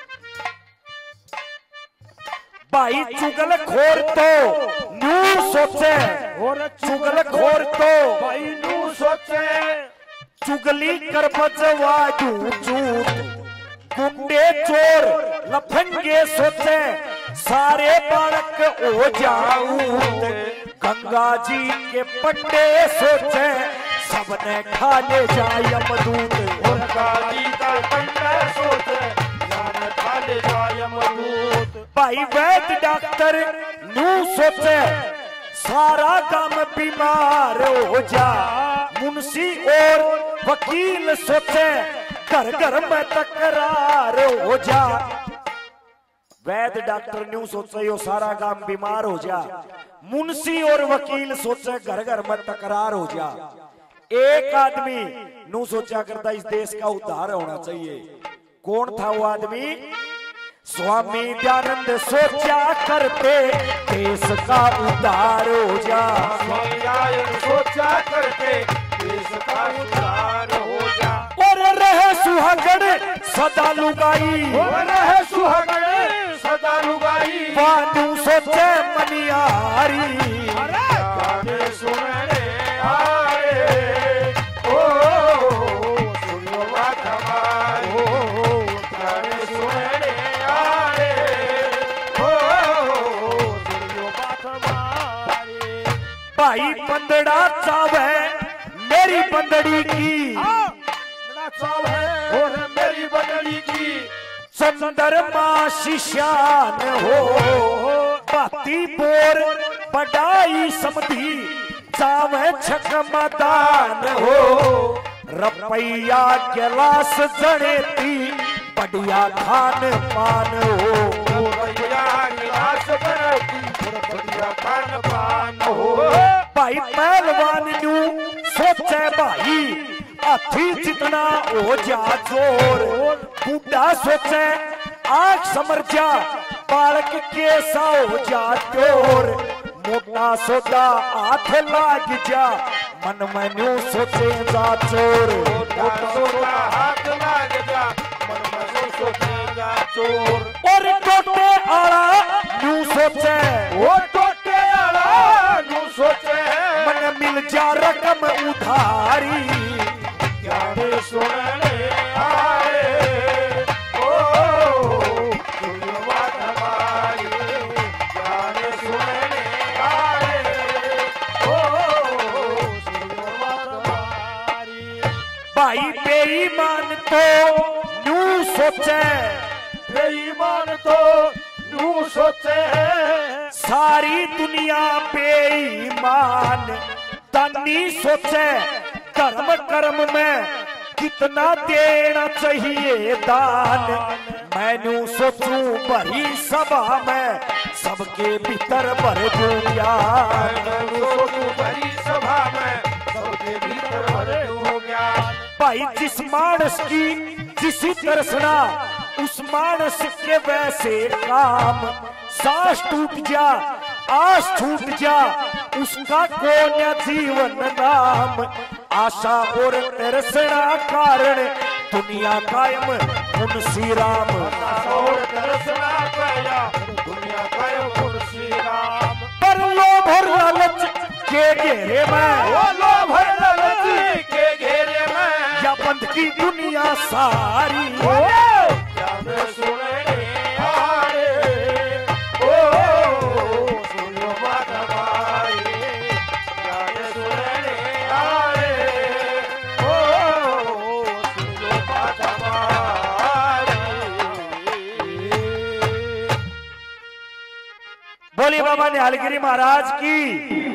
भाई। चुगल खोर तो न्यू सोचे और चुगल खोर तो भाई न्यू सोचे। चुगली कर बजवा झूठ गुंडे चोर लफंगे सोचे सारे बालक हो जाऊं। गंगा जी के पट्टे सोचे सबने खा ले जाए यमदूत। गंगा जी का पट्टा सोचे सबने खा ले जाए यमदूत। भाई वैद्य डॉक्टर न्यू सोचे सारा काम बीमार हो जा। मुंशी और वकील सोचे घर घर में तकरार हो जा। वैद्य डॉक्टर न्यू सोचे यो सारा काम बीमार हो जा। मुंशी और वकील सोचे घर घर में तकरार हो जा। एक आदमी न्यू सोचा करता इस देश का उद्धार होना चाहिए। कौन था वो आदमी? स्वामी दयानंद सोचा करते देश का उद्धार हो जा। स्वामी दयानंद सोचा करते देश का उद्धार हो जा। और रहे सुहागण सदा लुगाई और रहे सुहागण सदा लुगाई। वानू सोचे मनियारी गाने सुनने आए ओ सुनियो बात हमारी गाने सुनने आए ओ सुनियो बात हमारी। भाई बंदड़ा चावे मेरी बंदड़ी की चावे और मेरी बंदड़ी की चंद्रमा शिशान हो। बाती बोर बड़ाई समधी चावे छकमदान हो। रुपया गिलास जड़ेती बढ़िया खान पान हो। रुपया गिलास जड़ेती बढ़िया खान पान हो। भाई पहलवान न्यू सोचे भाई हाथी जितना हो जा जोर। बूढ़ा सोचे आंख समर जा बालक कैसा हो जा चोर। मोटा सोचा हाथ लाग जा मन में न्यू सोचे जा चोर। मोटा सोचा हाथ लाग जा मन में न्यू सोचे जा चोर। और टोटे आला न्यू सोचे वो टोटे आला न्यू सोचे मन मिल जा रकम उधारी गाने सुनने आए ओ सुनियो बात हमारी गाने सुनने आए ओ सुनियो बात हमारी। भाई बेईमान तो न्यू सोचे बेईमान तो न्यू सोचे सारी दुनिया बेईमान। तन्नी सोचे कर्म कर्म में कितना देना चाहिए दान। मैनू सोचूं भरी सभा में सबके भीतर भर दूं ज्ञान। सोचूं भरी सभा में सबके भीतर भर दूं ज्ञान। भाई जिस मानस की जिसी तरसना उस मानस के वैसे काम। सांस टूट जा आस छूट जा उसका कौन जीवन नाम, आशा और तरसना कारण दुनिया कायम मुंशी राम, और तरसना काया दुनिया कायम मुंशी राम। पर लोभ और लालच के घेरे में, वो लोभ और लालच के घेरे में, या बंद की दुनिया सारी, क्या मैं सुनने आए, ओ सुनो बात हमारी, क्या मैं सुनने आए, ओ सुनो बात हमारी। बोलिए बाबा निहालगिरी महाराज की।